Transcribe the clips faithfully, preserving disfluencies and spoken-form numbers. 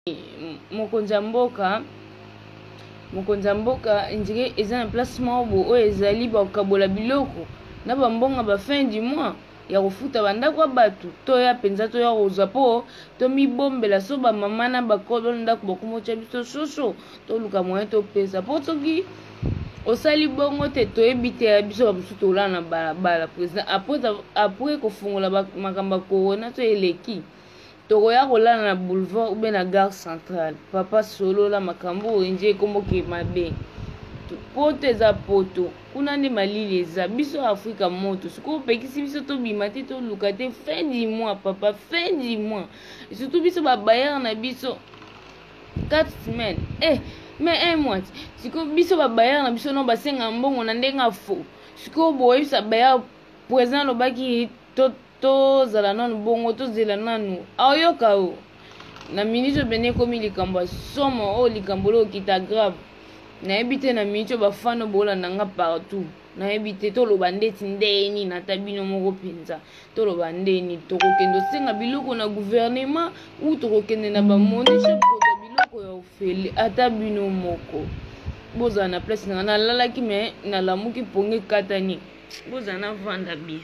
mokonzi ya mboka mokonzi ya mboka ndire eza na placement bo oyo ezali bakabola biloko na bambonga ba fin du mois ya kofuta bandako ya bato to ya penza to ya kozwa po to mibombela so bamama na bakolo ndako bakomotya biso soso toluka moyen topesa po soki osali bongo te toyebi te ya biso bamosusu tolala na balabala président apres kofungola makambo ya corona to eleki tokoya kolala na boulevard ube na gare centrale papa solola makambo oyo nje ekomoke mabe poto eza poto kuna nde malili eza biso afrika moto sikoyo opekisi biso tobima te toluka te fin du mois papa fin du mois surtout biso babayere na biso quatre semaines eh mais un mois sikoyo biso babayere na biso no basenga mbongo na ndenge afo sikoyo boyebisa bayere président alobaki to tozala nanu bongo tozela nanu aoyoka o na ministre bene ekomi likambo ya somo oyo likambo leo okita grave nayebi te na ministre bafano bolanda nga partout nayebi te toloba ndeti ndeni na ata bino moko mpenza toloba ndeni tokokende osenga biloko na gouvernement ou tokokende na bamonishe kozwa biloko ya ofele ata bino moko bozala na place nanga nalalaki me nalamuki ponge katani bozala na vanda bien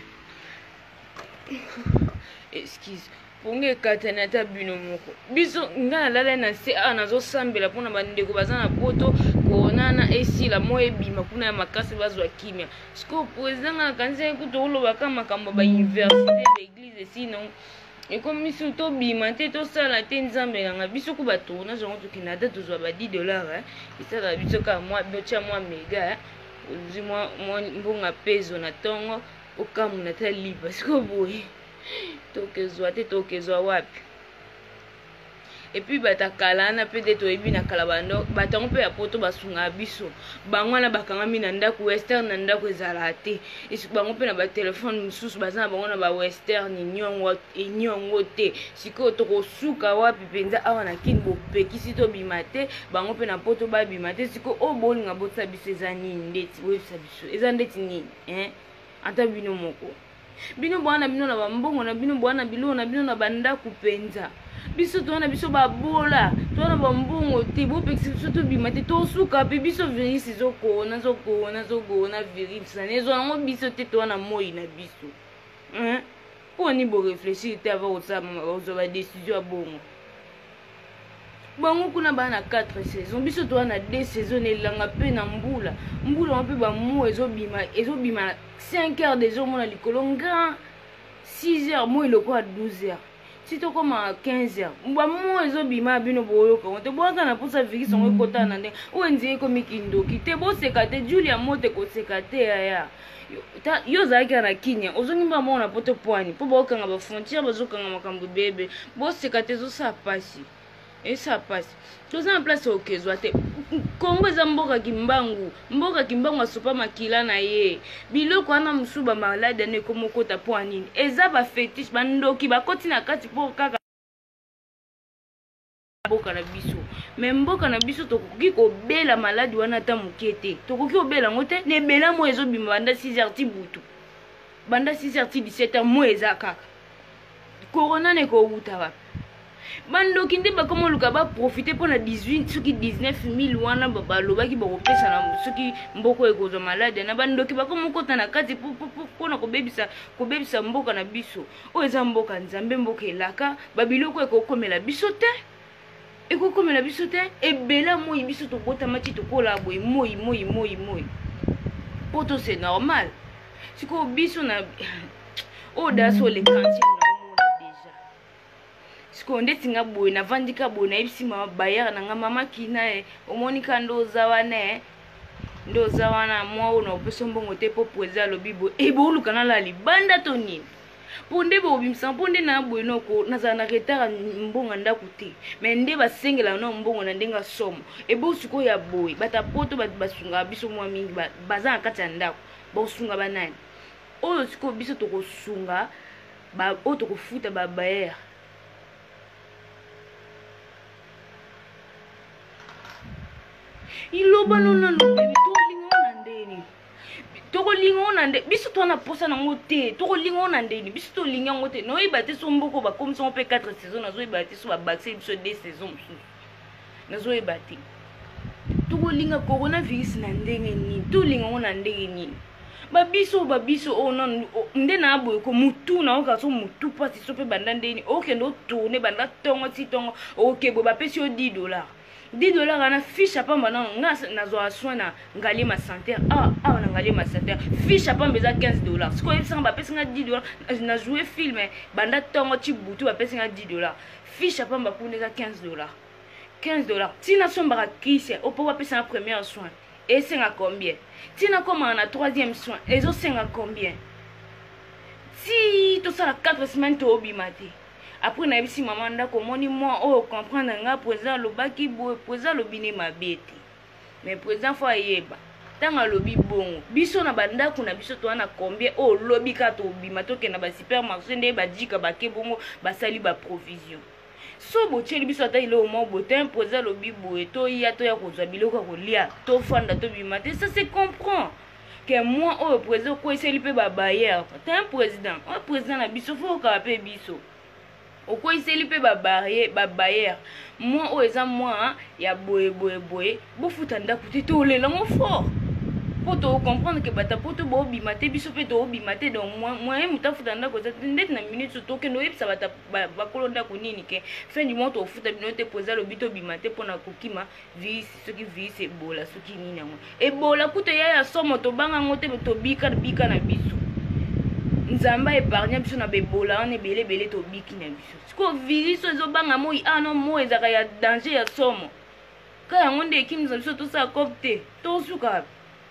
excuse ponge katani ata bino moko biso nga nalala na se a nazosambela mpona bandeko baza na poto koonana esila mo ebima kuna ya makasi bazwa kimia sikoyo président nga nakanisi ekuta olobaka makambo bauniversité baeglise esino ekomi so tobima te tosala te nzambe nanga biso ku batona zongo tokende ata tozwa ba dix dollars esalaka biso kaka mwa botya mwa mega ozwi mwa mbonga peso na ntongo okamuna ta liba sikoyo boye tokezwa te tokezwa wapi epuis batakala na mpe nde toyebi na kala bando batango mpe ya poto basunga biso bango wana bakangami na ndako western na ndako ezala te esi bango mpe na batelefone mosusu baza na bango na bawestern enyongo te sikoyo tokosuka wapi mpenza awa na kini bopekisi tobima te bango mpe na poto babima te sikoyo oyo bolinga botisa biso eza nini ndeti boyebisa biso eza ndeti nini ata bino moko bino bwana bino na bambongo na bino bwana biloko na bino na bandako mpenza biso towana biso babola towana bambongo te bopekisa biso tobima te tosuka mpe biso virus ezokona zokona zokona virus na ezwa nango biso te towana moi na biso mponi boreflechir te ava kozwa badesizio ya bongo bango kuna baa na quatre saison biso towana deux saison elanga mpe na mbula mbula wa mpe bamo ezobima ezobima na cinq heures des jours mona likolo nga six heures mo eloko ya douze heures si tokoma quinze heures bamo ezobima bino boyoka te boyaka na mposa virus yango ekotana na ndenge oyo nzela ekomi kindoki te boseka te julia mote koseka te yaya yo ozalaki na kinya ozongi mba moko na poto pwani mpo baokanga bafrontiere bazokanga makambo bebe boseka te ezosala pasi esa pasi toza na place okezwa te kongo eza mboka kimbangu mboka kimbangu asopa makila na ye biloko wana mosusu bamalade ane ekomokota mpo anini eza bafetiche bandoki bakoti na kati mpo kaka mboka na biso me mboka na biso tokoki kobela maladi wana ata moke te tokoki kobela yango te na ebela mo ezobima banda six heures ti butu banda six heures ti dix-sept heures mo eza kaka korona na ekowuta wapi bandoki nde bakomoluka baprofite mpona dix-huit soki dix-neuf mille wana balobaki bakopesa na soki mboko ekozwa malade na bandoki bakomokota na kati mpona kobebisa kobebisa mboka na biso oyo eza mboka nzambe mboka elaka babiloko ekokomela biso te ekokomela biso te ebela moi biso tokotama ti tokola boye moi moi moi moi poto c'est normal sikoyo biso na oyo daso olekanti sikoyo ndeti nga boye navandika boye nayebisi mama bayere na nga mama kina e omonika ndo oza wana e ndo oza wana mwa oyo na opesa mbongo te mpo président alobi boye e booluka nala libanda to nini mpo nde bobimisa mpo nde na boye noko nazala na retard mbongo ndako te me nde basengela na mbongo na ndenge somo ebo sikoyo ya boye bata poto basungaka biso mwa mingi baza na kati ya ndako bosunga banani oyo sikoyo biso tokosunga oyo tokofuta babayere iloba nona lobebi tolinga na ndeni tokoli lingo nande biso to na posa na ngote to lingo nande ni biso to linga ngote no ibate so mboko ba comme ça on peut quatre saisons na zo ibate so ba baxer biso deux saisons na zo ibate to linga coronavirus na ndenge ni to linga ngo na ndenge ni ba biso ba biso o non nde na boy ko mutu na ka so mutu pasi so pe banda ndeni o ke ndo tourner banda tongo ti tongo o ke bo ba pesi o dix dollars dix dollars ana fiche pamba na nga na zo aswana ngali ma santé ah ah na ngali ma santé fiche pamba za quinze dollars ko yesa ba pesi nga dix dollars na jouer film banda tongo ti butu ba pesi nga dix dollars fiche pamba kuna za quinze dollars quinze dollars tina somba kise o po ba pesi na premier soin et c'est à combien tina comme na troisième soin et zo c'est à combien si tout ça la quatre semaines to obimati. Après, na bisi maman ndako moni moi oh comprendre nga président lo baki bo président lo bine mabete. Mais président faut yeba. Tanga lobi bongo. Biso na bandako na biso to na combien oh lobi ka to bima to ke na ba supermarché nde ba dika ba ke bongo ba sali ba provision. So bo tsheli biso ata ile au mo botin président lobi bo to ya to ya ko zwa biloko ko lia to fanda to bima te ça se comprend. Que moi oh président ko eseli pe ba bayer. T'es un président. Un président na biso faut ka pe biso. Au quoi il s'est lié ba barrière ba barrière moi au exemple moi ya boye boye boye bo futanda kuti to le la mo fort pour to comprendre que bata poto bo bimate biso pe to bimate donc moi moi muta futanda ko ndet na minute to ke no yebisa bata ba kolonda ko nini ke fin du mois to futa bino te poser le bito bimate pona kokima vi ce qui vi c'est bola ce qui nini ngo e bola kuto ya ya somo to banga ngote to bika bika na biso nzamba épargne biso na bebola on ebele bele to biki na biso siko virus ezo banga moi ah non moi ezaka ya danger ya somo ka yango nde ekimisa biso to sa copte to suka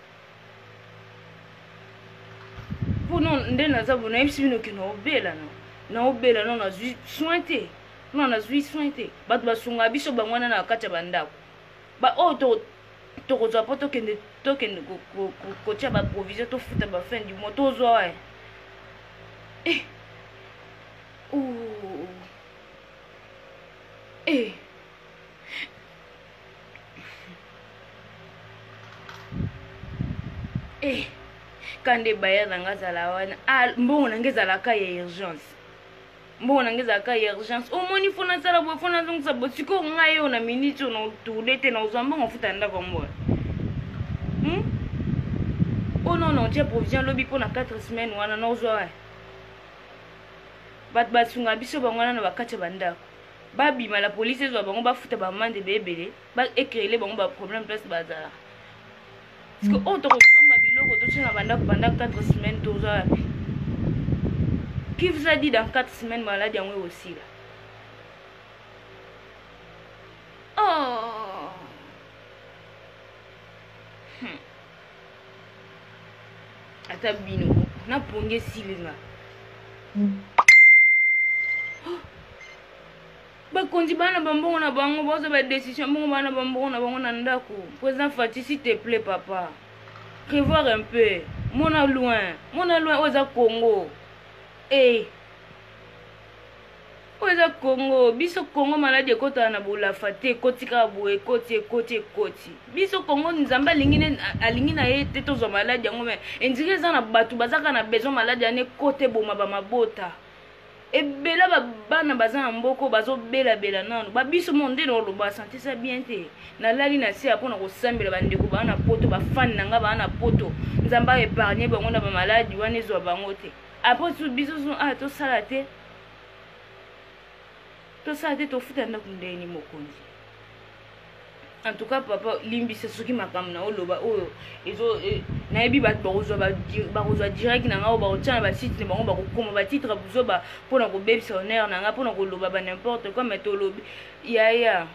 pour non nde na za bona ebisi bino ke na obela no na obela no na zui sointe no na zui sointe bato basunga biso bangwana na kati ya bandako ba o to to kozwa po to kende to kende ko ko tia ba provision to futa ba fin du mois to zo eh Eh. Oh. Eh. Eh. Kande baya nanga zala wana. Ah, mbongo nangeza la ka ya urgence. Mbongo nangeza ka ya urgence. O moni fona sala bo fona zongsa bo siko ngayo na minute no tulete na uzamba ngofuta ndako mbo. Hmm? Oh non non, tu as provision lobby pour na quatre semaines wana na uzwa. Bat basunga biso bangwana na bakati bandako babima la police ezwa bango bafuta ba mande bebele ba écrire bango ba problème place bazala parce que auto kosomba biloko to tshena bandako pendant quatre semaines toza qui vous a dit dans quatre semaines malade yango aussi là oh hmm. Ata bino na ponge silinga ba konzi bana bambongo na bango bozo ba décision bongo bana bambongo na bango na ndako président Fati s'il te plaît papa prévoir un peu mona loin mona loin oza Congo eh oza Congo biso Congo malade ekota na bola Fati kotika boye koti koti koti biso Congo nzamba lingine alingi na yete tozo malade yango me endike za na batu bazaka na besoin malade ane kote boma ba mabota et bela ba bana bazana mboko bazo bela bela nano ba biso monde no lo ba santé ça bien te na lali na sia pona ko sambela bandeko bana poto ba fan nanga bana poto nzamba épargner bango na ba maladie wana zo bango te après tout biso ah to sala te to sala te to futa na kundeni mokonzi. En tout cas papa limbi c'est ce qui m'a comme na oloba oyo ezo na yebi ba bakozwa ba bakozwa direct na nga ba otana ba site ne bango ba kokoma ba titre buzo ba pona ko bebisa honneur na nga pona ko loba ba n'importe quoi mais to lobi ya ya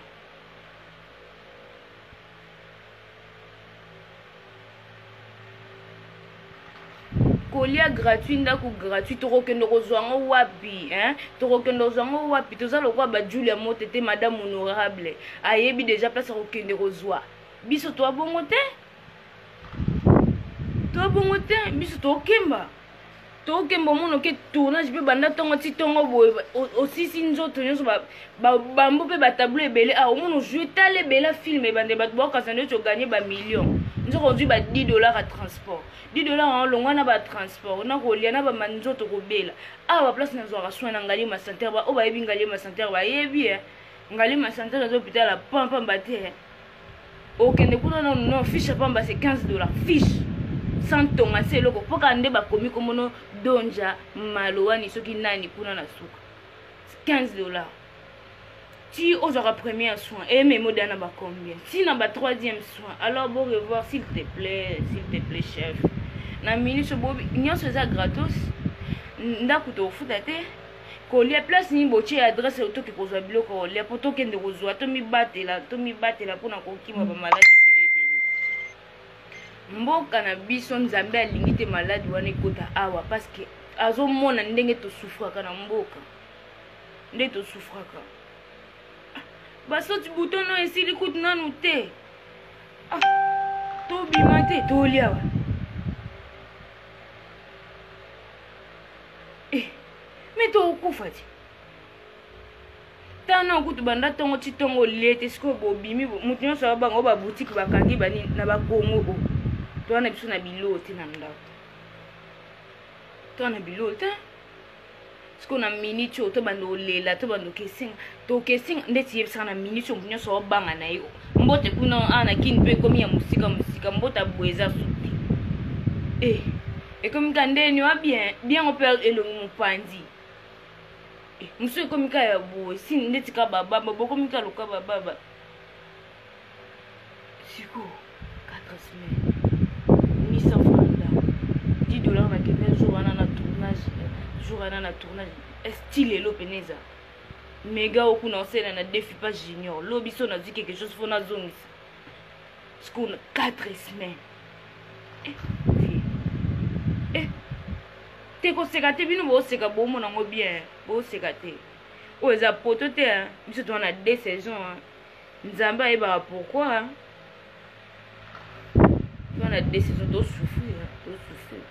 kolia gratuit ndako gratuit tokokende kozwanga wapi hein tokokende kozwanga wapi toza lokwa ba Julia Motete madame honorable ayebi déjà place kokende kozwa biso to abongo te to abongo te biso to kemba to kemba mono ke tournage pe banda tongo ti tongo boye aussi si nzoto nyonso ba bambo pe ba tableau ebele a mono jouer tale bela film e bande ba boka sande to gagner ba millions nous avons dû dix dollars à transport. dix dollars en long, on a pas transport. On a relié, on a pas manzo to kobela. Ah, la place nous aura soin ngali ma santé ba, o ba yebi ngali ma santé ba yebi eh. Ngali ma santé dans l'hôpital la pam pam baté. OK, ne kuna non non fiche pamba c'est quinze dollars. Fiche. Sans tonga c'est loko poka nde ba komi komono donja malowani soki nani kuna na suka. quinze dollars. Si aux aura premier soin, et mes mots d'ana ba combien? Si n'a pas troisième soin, alors bon revoir s'il te plaît, s'il te plaît chef. Na minute bobi, nyo ça gratos. Ndaku to futate. Ko lia place ni boche adresse auto ki kozwa biloko lia poto kende kozwa to mi batela, to mi batela pona ko kima ba malade pele pele. Mboka na biso nzambe alingi te malade wana ekota awa parce que azomona ndenge to souffraka na mboka. Ndenge to souffraka. Baso tu bouton non ici les coups non noté. Ah, to bimate to lia. Eh, mais to kufati. Tana kutu banda tongo chitongo lete siko bo bimi mutu nyo sa bango ba boutique bakangi bani na ba kongo o. To na biso na bilote na ndako. To na bilote. Siko na minute to bando lela to bando kessing to kessing ndeti yebisa na minute munyo so banga na yo mbote kuna ana kinpe komi ya musika musika mbota bweza suti eh et comme kandeni wa bien bien on perd elongo mupandi eh muso komi ka ya bo si ndeti ka baba babo komi ka loka baba siko quatre semaines mille cent francs dix dollars na kete jour wana na tournage jour wana na tournage style lo peneza mega okuna osena na défi pas junior lo biso na dit quelque chose fona zongisa skuna quatre semaines eh eh te ko sekate bino bo seka bo mona ngo bien bo sekate o za poto te biso to na deux saisons nzamba e ba pourquoi on a deux saisons to souffrir to souffrir.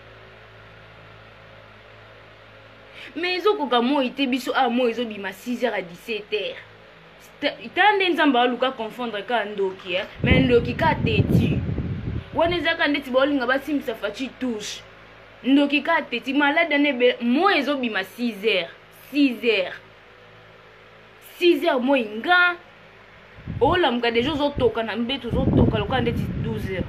Mais ils ont encore moi été biso à moi ils ont bima six heures à dix-sept heures. Tande nzamba luka confondre ka ndoki hein mais ndoki ka teti. Wana zaka ndeti bolinga ba simsa fachi touche. Ndoki ka teti malade ne moi ils ont bima six heures. six heures. six heures moi inga. Ola mga dejo zo toka na mbeto zo toka luka ndeti douze heures.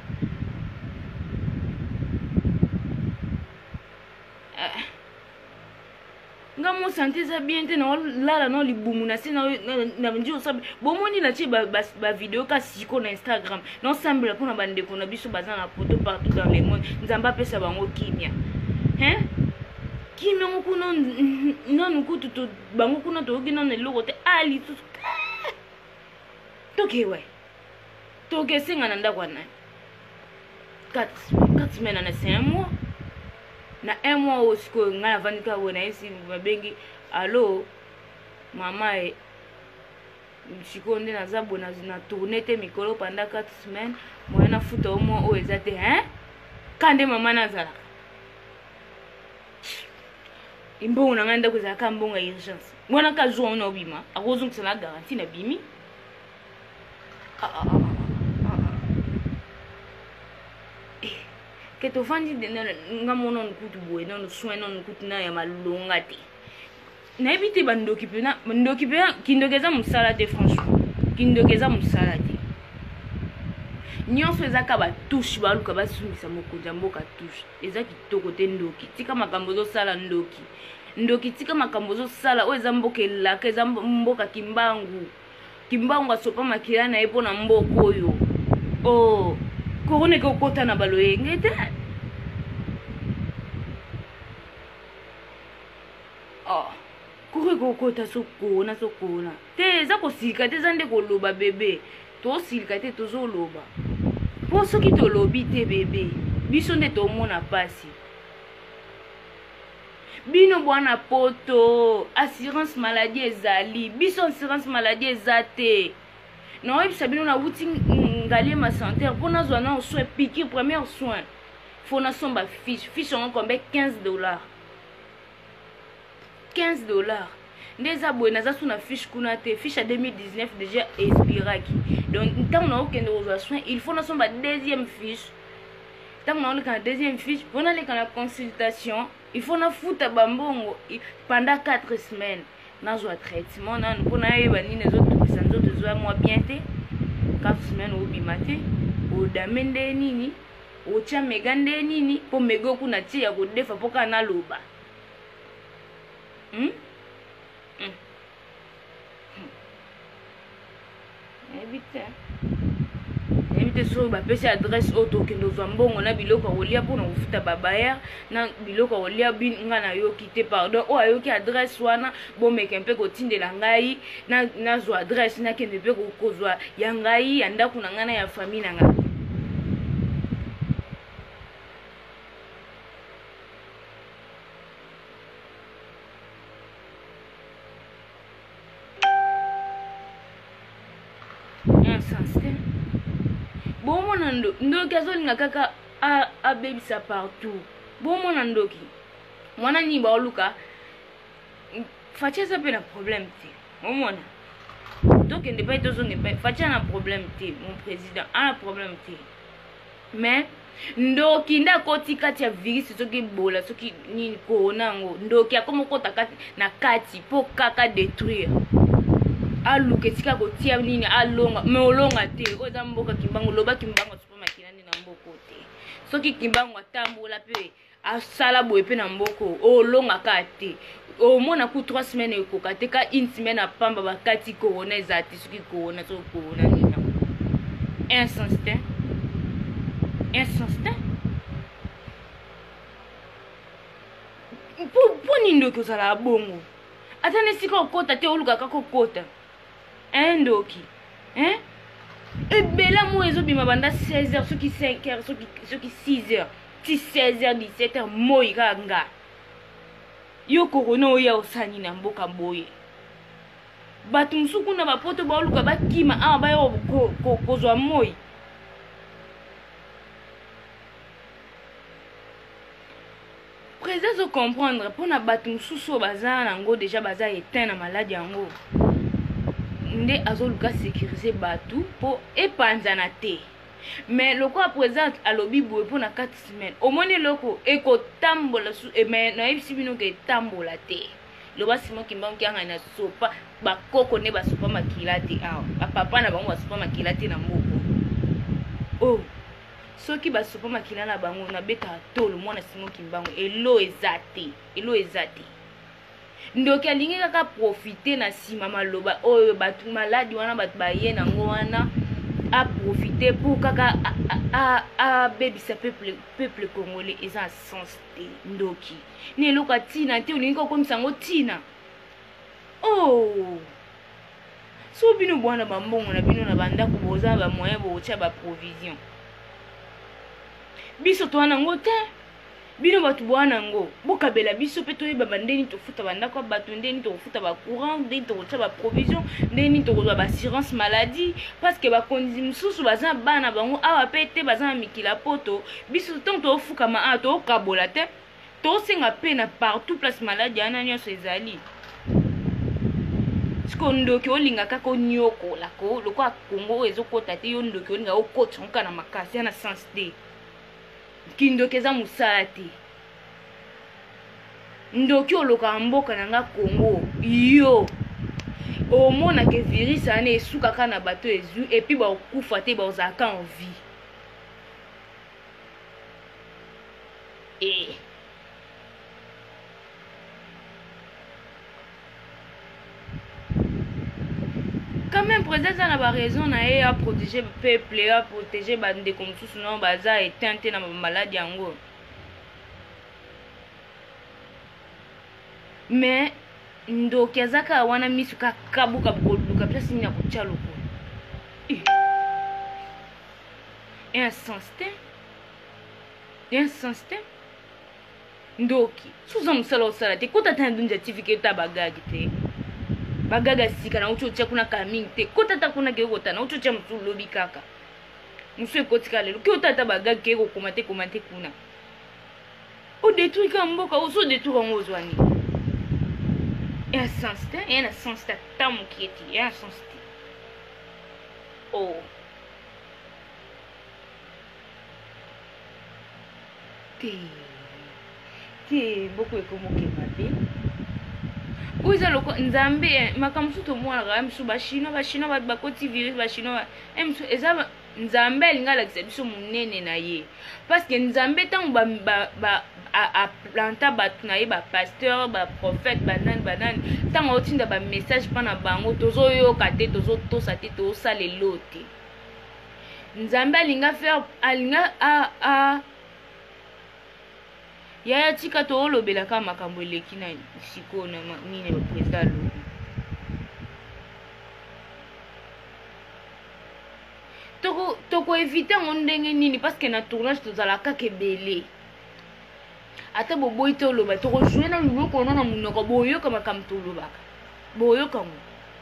Nga mo santé ça bien te na la no libumu na sina na ndio sabe bomoni na chi ba ba vidéo ka siko na Instagram non semble pour na bande ko na biso bazana na photo partout dans le monde nzamba pesa bango kimia hein kimia ngoko non non kutu to bango kuna to gina na loko te ali to to ke we to ke singa na ndakwa na quatre quatre semaines na c'est un mois. Na un mois au sco ngana vanika wona isi babengi allo mama e mchikonde na zabo na zina tourner te mikolo pendant quatre semaines moi na futa au moins o ezate hein kande mama na zala imbo na nganda kuza ka mbonga urgence mwana ka zo ona obima akozo kusala garantie na bimi ah ah ah que tu fandi de ngamono nkutu boy non soin non nkutu na ya malonga te na ebite bandoki pe na bandoki pe kindokeza musala te franchement kindokeza musala te nyonso ezaka ba touche ba luka ba sumisa mokonza mboka touche ezaki kitoko te ndoki tika makambo zo sala ndoki ndoki tika makambo zo sala o eza mboka elaka eza mboka kimbangu kimbangu asopa makila na epo na mboko oyo oh korone ko kota na baloyenge te oh kore ko kota so kona so kona te za ko sika te zande ko loba bebe to sika te to zo loba po soki to lobi te bebe biso nde to mona pasi bino bwana poto assurance maladie ezali biso assurance maladie ezate non et puis na wuti ngalie ma santé pour na zo na soin piqûre premier soin faut na somba fiche fiche on combien quinze dollars quinze dollars ndeza boye naza sous na fiche kuna te fiche à deux mille dix-neuf déjà expiraki donc tant na aucun de soin il faut na somba deuxième fiche tant na oleka deuxième fiche pona leka na consultation il faut na futa bambongo pendant quatre semaines nazwa traitement na pona yeba nini zoto bisanzo tozwa moi bien te quatre semaines au bimate au damende nini au tia megande nini po mego kuna tia ko defa poka na loba hmm hmm évite évite so ba pesa adresse auto kendo mbongo na biloko olia pour na kufuta babaya na biloko olia bin nga na yo kite pardon o ayo ki adresse wana bo meke mpe ko tindela ngai na na zo adresse na kende pe ko kozwa ya ngai ya ndaku na ngana ya famille na nga bon mon ando ndoki azolinga kaka a abebisa partout bon mon andoki mwana ni ba oluka fatia ça pe na problème ti omona donc ende pa tozonge pa fatia na problème ti mon président a problème ti mais ndoki ndakoti kati ya virus soki bola soki nini corona ngo ndoki akoma kota kati na kati po kaka détruire aluke tika kotia nini alonga me olonga te oza mboka kimbango loba kimbango super makilani na mboko te soki kimbango atambola pe asala boye pe na mboko olonga ka te omona ku trois semaines ekoka te ka une semaine apamba bakati corona ezati soki corona so corona nina insensé insensé pour pour nindo ko sala bongo atane sika okota te oluka kako kota un doki hein et bela mo ezobima banda seize heures soki cinq heures soki soki six heures ti seize heures dix-sept heures moi kanga yo corona oya osani na mboka boye batu musuku na bapoto ba oluka bakima a ba yo ko kozwa moi présence comprendre pour na batu mususu bazana nango déjà baza éteint na maladie yango nde azoluka sécuriser batu po epanzana te mais loko à présent alobi boye pour na quatre semaines omoni loko eko tambola su e mais na ebisi bino ke tambola te loba simo kimbango kyanga na sopa bakoko ne basopa makila te awa bapapa na bango basopa makila te na mboko oh soki basopa makila na bango na beta tolo mwana simo kimbango elo ezate elo ezate ndoki alingi kaka profiter na sima maloba oyo batu maladi wana batu baye nango wana a profiter pour kaka a a bebisa peuple peuple congolais eza sens te ndoki ni eloka tina te olingi kokomisa ngo tina oh so bino bwana bambongo na bino na bandako boza ba moyen botia ba provision biso to wana ngo te bino batu bwana ngo bokabela biso pe toyeba bandeni tofuta bandako batu ndeni tofuta ba courant ndeni tokotia ba provision ndeni tokozwa ba assurance maladie parce que ba konzi mususu baza bana bango awa pe te baza mikila poto biso tant tofuka ma a to kabola te to senga pe na partout place maladie ana nyonso ezali siko ndoki olinga kaka onyoko la ko lokwa Kongo ezokota te yo ndoki olinga okota nka na makasi na sens te kindoki eza musala te ndoki oloka mboka na nga Kongo yo omona ke virus ane esuka kaka na bato ezu epi bakufa te bazalaka en vie eh quand même présence na ba raison na e a protéger peuple a protéger bande comme tout sinon baza éteinte na maladie yango mais ndoki azaka wana misu ka kabuka boluka place ni akutia loko et un sensté un sensté ndoki suza musala osala te kota tanda ndunja tivike ta bagagi te bagaga sika na ucho tia kuna kaming te kota ta kuna ke kota na ucho tia musu lobi kaka musu ekotika lelo ki otata bagaga ke ko komate komate kuna o détruire ka mboka o so détruire ngo zwani Et un sens te, et un sens te tamu qui est, et un sens te. Oh. Te. Te, beaucoup est comme qui m'a dit. Uza loko nzambe makamsu to mwana msu bashino bashino ba bakoti virus bashino emsu eza nzambe lingala kisebiso munene na ye parce que nzambe tant ba ba a planta batu na ye ba pasteur ba prophète banane banane tant otinda ba message pana bango tozo yoka te tozo tosa te to sale lote nzambe linga faire alinga a a yaya tika to olobela ka makambo eleki na siko na nini ba président lo toko toko éviter on ndenge nini parce que na tournage tozala ka kebele ata boboyi to loba toko jouer na luloko na munoko boyo kama kam to loba boyo kama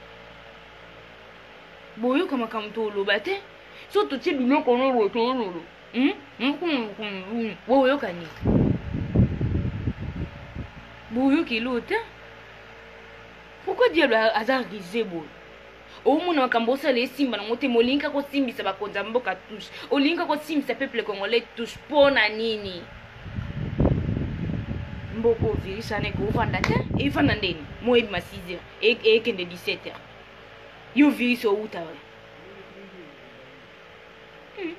boyo kama kam to loba te so to ti biloko na lo to lo hm hm boyo kani boyo ki l'autre. Pourquoi diable hasard risé boy? Au moins on cambosa les simba na mote molinka ko simbi sa ba konza mboka touche. Olinka ko simbi sa peuple congolais touche pona nini? Mboko virisa ne ko fanda te e fanda ndeni mo e ma six heures e e kende dix-sept heures. Yo virisa o uta we. Hmm.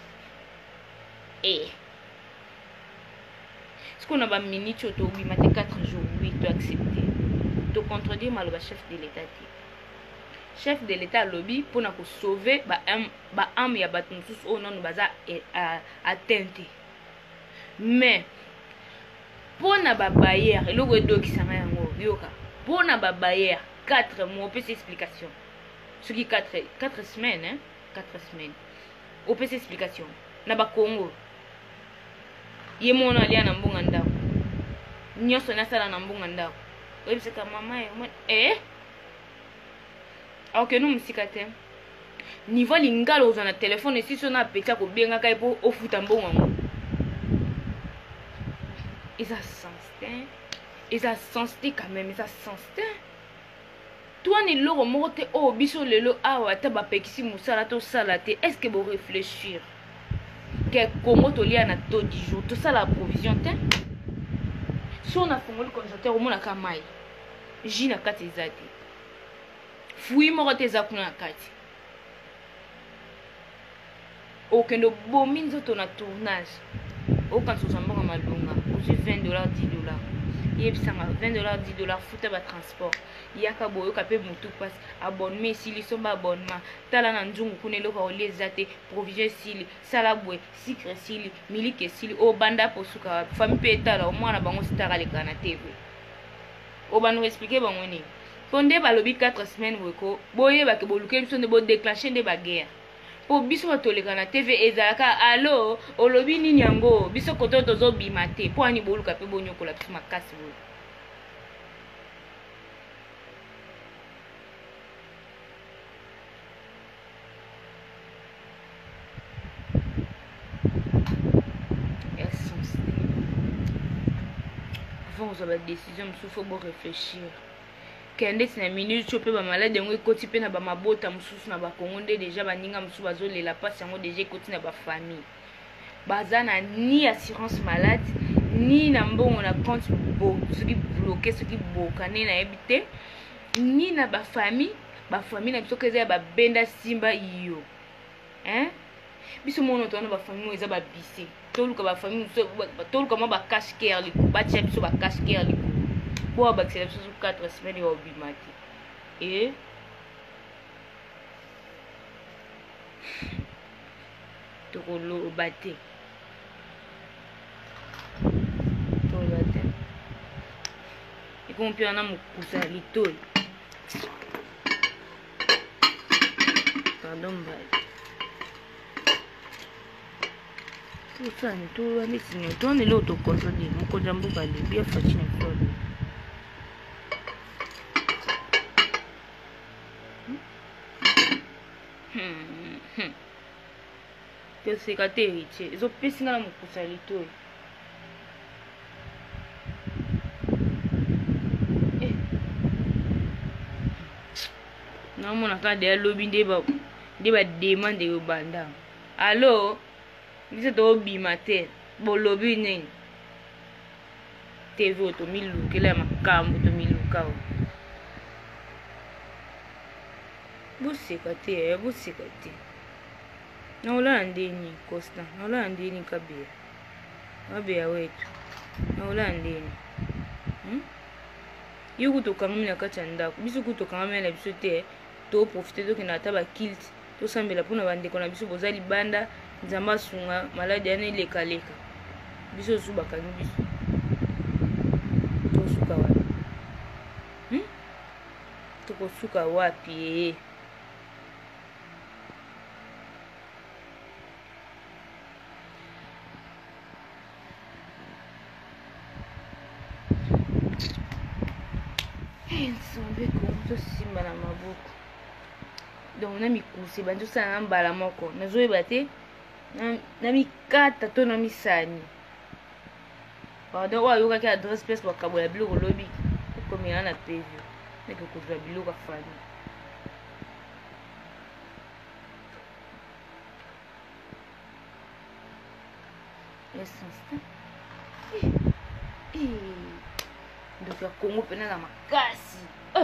Eh. Qu'on a ba minute auto oui maté quatre jours oui tu accepter to contredire mal ba chef de l'état chef de l'état lobby pour na ko sauver ba am ba am ya ba tous au non baza atteinte mais pour na ba barrière le go do ki sanga yango yoka pour na ba barrière quatre mois peut explication ce qui quatre quatre semaines hein quatre semaines au peut explication na ba Congo ye mona alia na mbunga ndako nyoso na sala na mbunga ndako webse ka mama e eh ok nous msikate niveau lingalo za na telefone si so na peta ko benga kai po ofuta mbunga ngo isa sensté isa sensté quand même isa sensté toi ni loro mote o biso lelo awa ta ba pekisi musala to salate est-ce que vous réfléchir que Congo tolia na to dix jours tout ça la provision te si on a fongoli congélateur au mona kamai ji na kati ezati fui moko te eza kuna na kati okendo bomi nzoto na tournage okanisa ozambonga malonga ozwi vingt dollars dix dollars yebisanga vingt dollars dix dollars futa ba transport yaka boyoka pe mutu passe abonnement esili somba abonnement tala na nzungu kuna eloko olia eza te provision esili sala bwe sucre esili miliki esili obanda posuka famille pe etala omwana bango sitaka leka na tv obanda expliquer bango nini po nde balobi quatre semaines weko boyebake boluke biso nde bodéclenche nde baguerre po biso batoleka na tv ezalaka alo olobi nini yango biso koto tozobima te po ani boluka pe bonyokola biso makasi boye vous avez décision il faut bon réfléchir kende tina minute chope ba malade ngo ekoti pe na ba mabota mususu na ba kongonde déjà baninga mususu bazolela pasi yango déjà ekoti na ba famille bazana ni assurance malade ni na mbongo na compte bo soki bloqué soki bokane na ebité ni na ba famille ba famille na biso keza ba benda simba iyo hein biso mono to na ba famille eza ba bise toluka ba famille toluka ma ba cash care liku ba tia biso ba cash care liku pour ba accéder sur quatre semaines au bimati et to lo baté to baté et qu'on peut en amukusa litoi pardon bye tout ça ni tout ni sinon toi ni l'autre contrôle mon kojambo bale bien facile pour que c'est gâté héritier ils ont pissé dans mon poussa litoi namona kaka deya lobi nde bademande yo banda. Alo biso tobima te bolobi nini T V oyo tomilukela ya makambo tomiluka o. Boseka te boseka te naolala ndeni Costa naolala ndeni Kabeya Kabeya wetu naolala ndeni hmm? Yo kutokangami na kati ya ndako biso kutokangami na biso te toprofite tokenda ata bakilte tosambela mpona bandeko na biso boza libanda nzambe asunga maladi yana elekaleka biso osu bakangi biso tosuka wapi hmm? Tokosuka wapi ee nsambe kongo tosimba na maboko donc na mikuse banzosala na mbala moko nazoyeba te na mikata to na misani pardon oyo ayokaki adresse place bakabola biloko lobi okomela na pevio neke kozwa biloko afani essence ndoki ya kongo mpena na makasi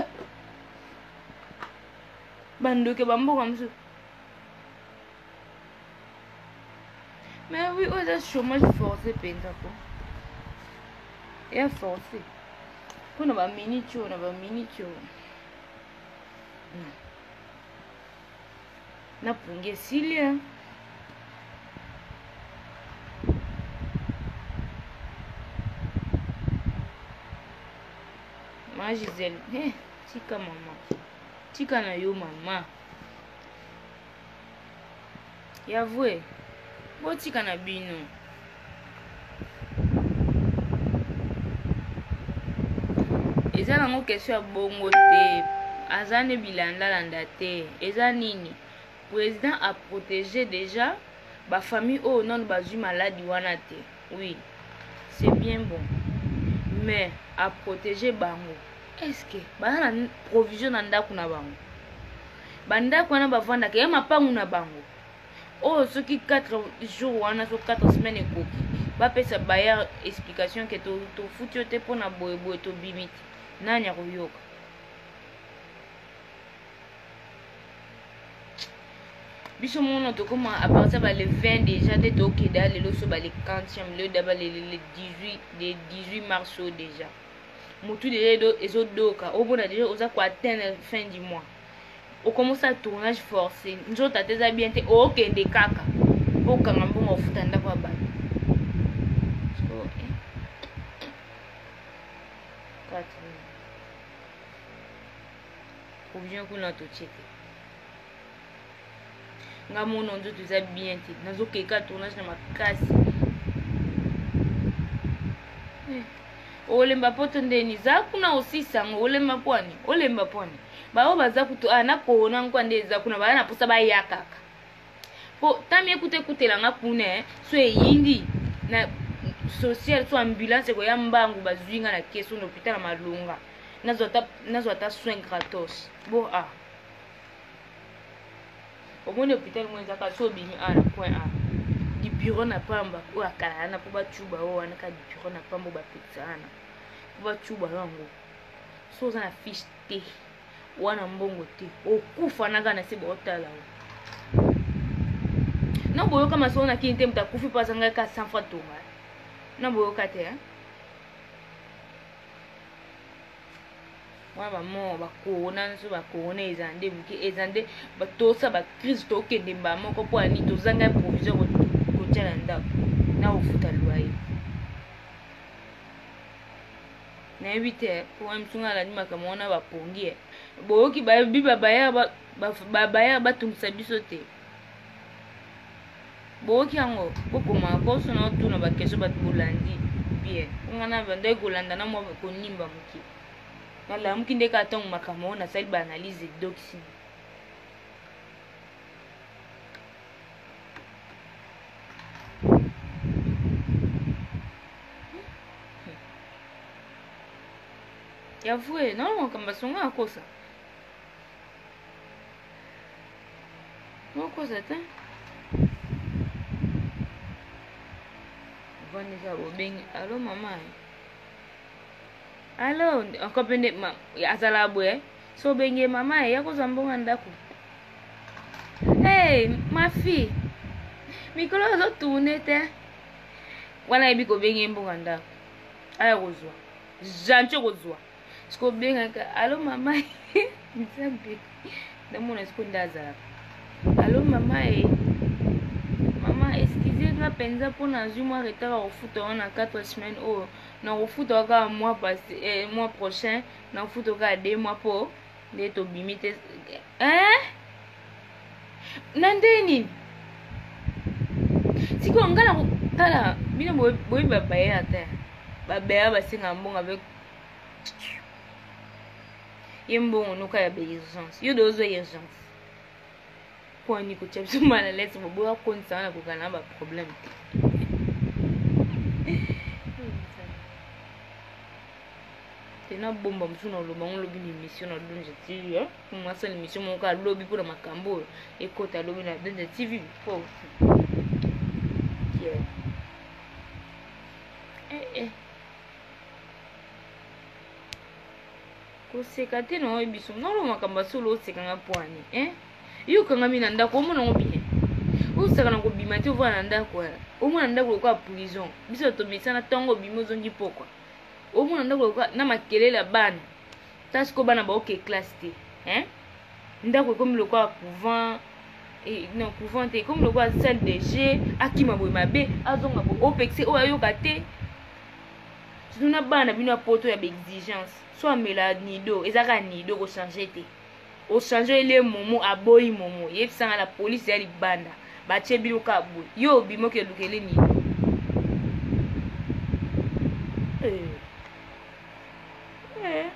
bandoki bamboka mosusu mais oui oyo eza chômage forcé mpenza po eya forcé mpona baminiti oyo na baminiti oyo napungi esili ma Gisèle eh, tika mama tika na yo mama yavue botika na bino eza nango question ya bongo te aza ne bilandalanda te eza nini président a protégé déjà bafamille oyo nano bazwi maladi wana te oui c'est bien bon mais a protéger bango est-ce que baza na provision na ndako na bango bandako wana bavandaka ya mapangu na bango oyo soki quatre jours wana so quatre semaines ekoki bapesa baya explication ke tofuti yo te mpona boyeboye tobimi te nani akoyoka biso mono tokoma à partir ba le vingt déjà te tokenda lelo so ba le quinzième le daba le dix-huit le dix-huit mars déjà mutu déjà ezodoka obona déjà oza ko atteindre fin du mois on commence à tournage forcé nzota teza bien te okende kaka okanga mbongo ofuta ndako ya bato so eh quatre provision kuna tocheke nga mono nzoto eza bien te nazokeka tournage na makasi olemba poto ndeni za kuna osisango olemba pwani olemba pwani bao baza kutu ana kona nkwa ndeza kuna bana naposa bayakaka po tami ekute kutelanga kuna so eyindi na social so ambulance ko ya mbangu bazwinga na keso no hôpital Malunga nazota nazota soin gratos bo ah au moins hôpital mwenza ka so bimi ana point a di bureau na pamba o akala na po bachuba o ana ka di bureau na pamba ba petsana po bachuba yango so za na fiche te wana mbongo te okufa na kana se botala na boyo kama so na kinte mtakufi pasanga ka cent fois tonga na boyo kate hein wana bamo bakona nso bakona ezande buke ezande batosa ba crise to kende mba moko po ani tozanga provision ko tela ndako na ofuta loyer na ebite po amsunga la ndima kama ona bapongie boyoki ba biba baya ba baya batungisa biso te boyoki yango kokoma koso na tuna ba keso batulandi bien ngana bande kolanda na mo ko nimba muki na la muki ndeka tangu makamo na sali ba analyse doxine yavue non kamba songa akosa moko zata vani ka bobengi allo mama allo encore pende ma azala bwe so benge mama ya kozwa mbongo ndako. Hey ma fille mikolo zo tourner te wana yebi ko benge mbongo ndako aya kozwa jancho kozwa siko benga ka allo mama nzambe ndamona siko ndazala allo mama e mama excusez nga penza pona zwi moi retard au foot on a quatre semaines oh na au foot ka mois passé eh, mois prochain na au foot ka deux mois po de to bimite hein nandeni siko ngala tala bino boy boy baba ya ta baba ya basinga mbonga avec yembongo nuka ya urgence yo dozo urgence pour ni ko chepso mala let's bobo ko konsa na ko kana ba problème tena bomba msuna lo bango lobi ni mission na donje T V hein moi ça l'émission mon ka lobi pour makambo et kota lobi na donje T V pour yeah eh eh ko sekate no biso ngalo makamba solo sekanga poani eh yo kanga mina ndako omona ngobine usaka na kobima te ovana ndako omona ndako kwa prison biso to bisana tongo bimozo ngi pokwa omona ndako kwa na makelela bana tasiko bana ba ok classe te hein ndako comme le quoi couvent et non couvent te comme le quoi salle de jeu akima boy mabe azonga bo opexe o ayo kate tuna bana bino poto ya exigence soit mela nido ezaka nido ko changer te o changer les momo aboyi momo yebisanga la police ya libanda bache bino ka boy yo bimo ke lukele ni eh eh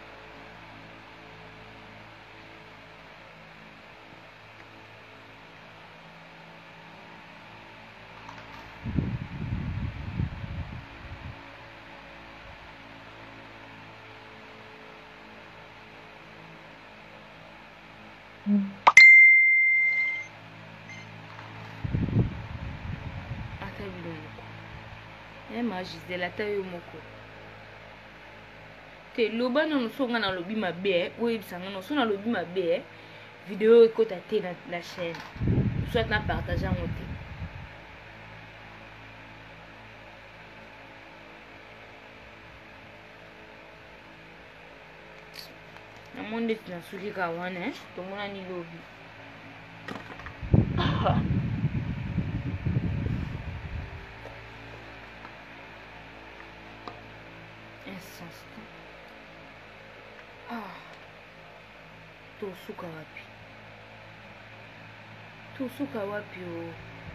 ma Gisela ta yo moko te loba no songa na lobi mabe o ebisanga no sona lobi mabe vidéo ekota te na la chaîne soit na partager en te na monde na suki ka wana eh to mona ni lobi tosuka wapi tosuka wapi o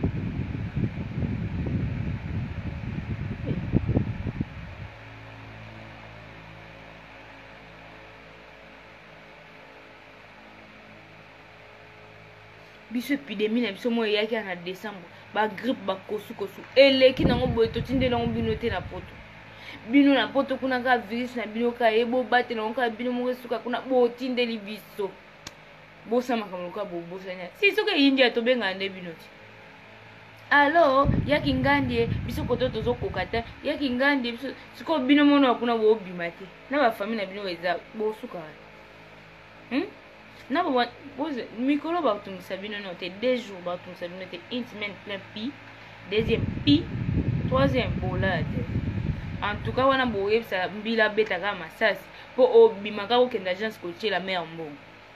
biso epidémie na biso mo yaki na décembre ba grippe ba kosu kosu eleki nango boye totinde nango bino te na poto bino na poto kuna ka virus na bino ka ebo bate na ka bino mo suka kuna bo tindeli biso bosa makambo ka bo bosa nya si soka india to benga nde bino ti allo yaki ngandie biso koto tozo kokata yaki ngandie biso siko bino mono kuna bo bimate na ba famille na bino eza bo suka hm na ba boze mikolo ba tumisa bino no te deux jours ba tumisa bino te une semaine plein pi deuxième pi troisième bolade. En tout cas, on a beau ça mbila beta kama sas po obimaka ko kenda agence ko la mer mbongo.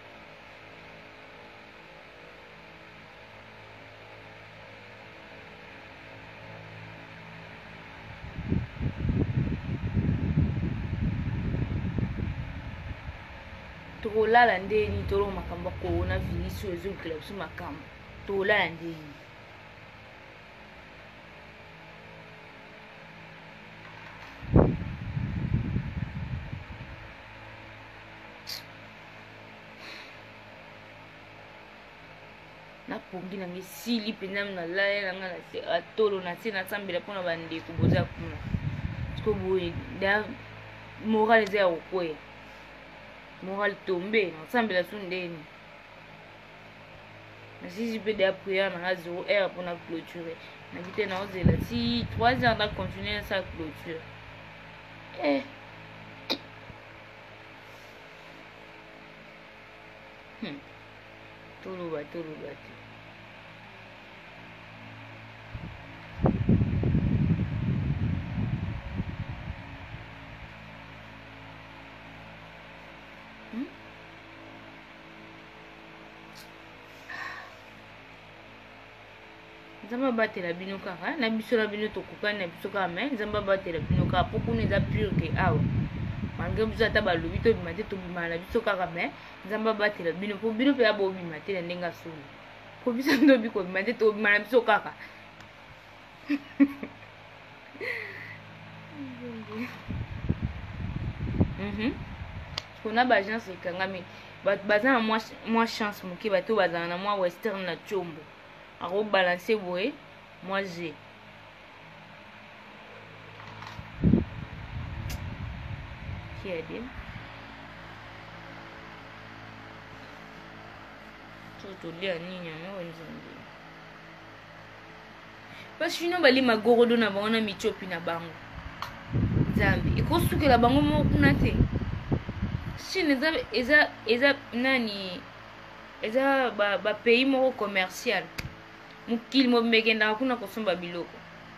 To la la ndeni to ro makamba ko na virus ezo club su makamba. To la la ndeni. Na pongi na misili pena na la na na se atolo na se na sambela pona bande ko boza kuna ko boye da moral za okoya moral tombe na sambela sundeni Mais si je peux déjà prière dans la zéro heure pour la clôturer. Mais je t'ai là. Si trois heures on a continué sa clôture. Eh. Hmm. Tout le bas, tout le bas. Nzamba batela bino kaka na biso la bino tokokani na biso kaka me nzamba batela bino kaka po kuna eza pure ke awa malgré biso ata balobi tobima te tobima na biso kaka me nzamba batela bino po bino mpe ya bobima te na ndenge asolo po biso ndobi kobima te tobima na biso kaka kona bagence ekangami baza na mwa chance moke bato bazala na mwa western na tiombo ako balancer boye moi j'ai qui a dit tout lia nini ngo nzambe parce que no bali magorodo na bango na michopi na bango nzambe ekosukela bango mo kuna te Chine eza eza eza nani eza ba ba pays moko commercial mukili mo megenda kuna kosomba biloko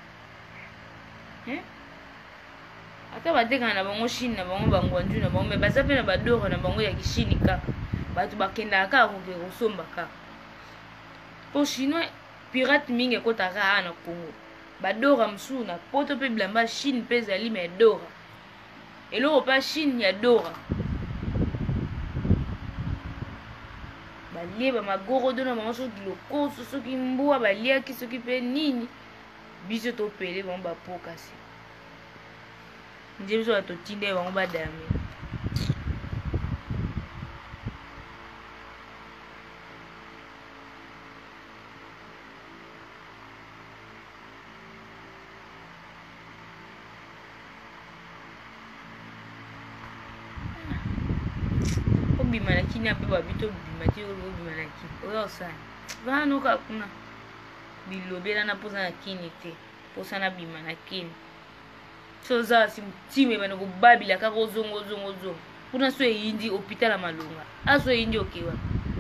hein ata bateka na bango Chine na bango bangwanju na bango me baza pe na badoro na bango ya kishini kaka batu bakenda kaka koke kosomba kaka po chinois pirate mingi ekotaka aa na Congo badora msusu na poto pe bilamba Chine mpe ezali me dora eloko pa Chine ya dora balie bamagorodo na bango soki lokoso soki mbwa baliaki soki mpe nini biso topele bango bapoka se nje biso batotinde bango badame obima na kini ape babito obima te obima na kini oyo osani vana oka kuna bilobela na posa na kini te posa na bima na kini so oza si mtima ebana kobabila kaka ozongo ozongo ozongo kuna so eyindi hôpital ya Malonga aso eyindi okewa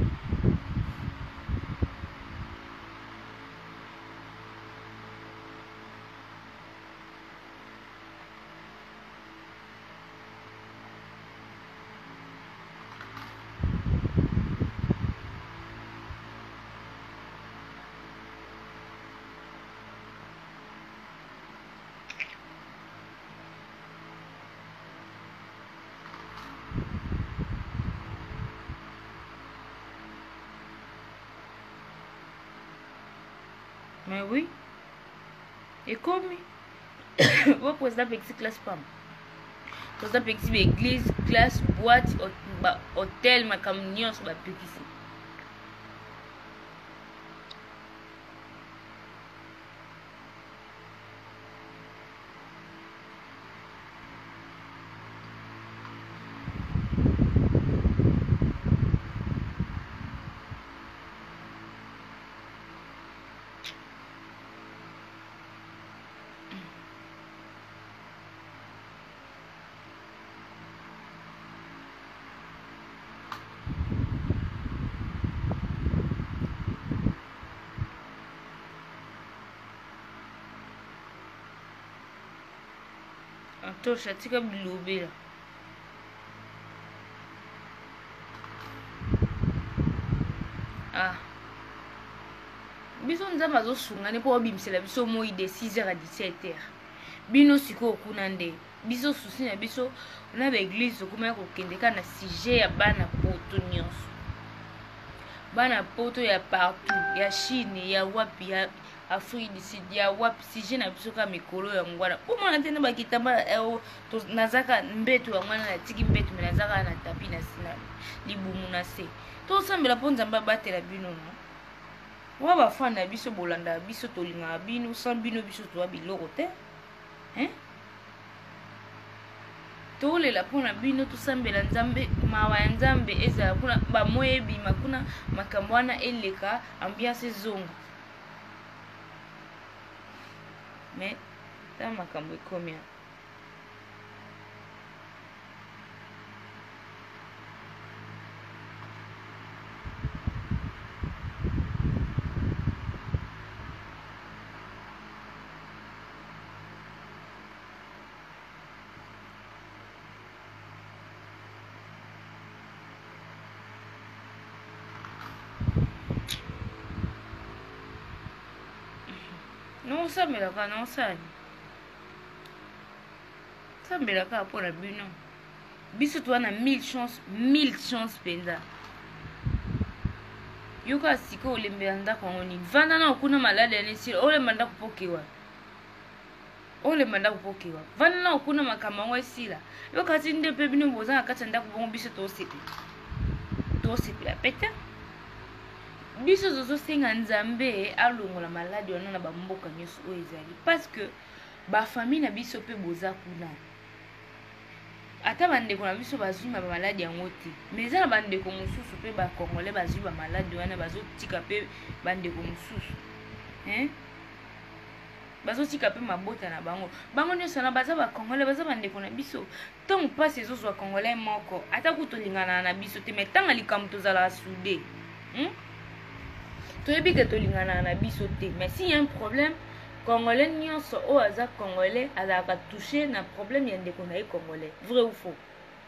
mais oui et comme vous président petit classe pam président petit église classe boîte hôtel ma camion sur la petit tosha tika bilobela ah biso nzambe azosungane mpo obimisela biso moi de six heures à dix-sept heures bino sikoyo kuna nde biso susi na biso na baeglise okomaya kokende kaka na sujet ya bana poto nyonso bana poto ya partout ya Chine ya wapi ya Afrique du Sud ya wapi sujet na biso ka mikolo ya ngwana omona te na bakitamba nazaka mbeto ya ngwana na tiki mbeto me nazaka na tapi na sina libumu na se tosambela mpo nzambe abatela bino no wa bafana biso bolanda biso tolingaka bino sans bino biso towa biloko te hein tolela mpona bino tosambela nzambe mawa ya nzambe ezala kuna bamoya ebima kuna makambo wana eleka ambiance ezonga mais ta makambo ekomi non osambelaka na osali sambelaka mpona bino biso towana mille chance mille chance mpenza yoka sika olembela ndako yango nini vanda na okuna maladi ya nesila olemba ndako pokewa olemba ndako pokewa vanda na okuna makambo yango esila yoka ti nde mpe bino boza na kati ya ndako bongo biso tosepela tosepela pete biso tozosenga nzambe alongola maladi wana na bamboka nyonso oyo ezali parce que bafamille na biso mpe boza kuna ata bandeko na biso bazwi bamaladi yango te mais eza na bandeko mosusu mpe bakongolais bazwi bamaladi wana bazotika mpe bandeko mosusu bazotika mpe mabota na bango bango nyonso wana baza bakongolais baza bandeko na biso ntango mpasi ezozwa congolais moko ata kutolingana na biso te mais ntango likambo tozalaka sude toyebi ke tolingana na biso te mais si y a un problème congolais nyonso oyo aza congolais azalaka touché na problème ya ndeko na ye congolais vrai ou faux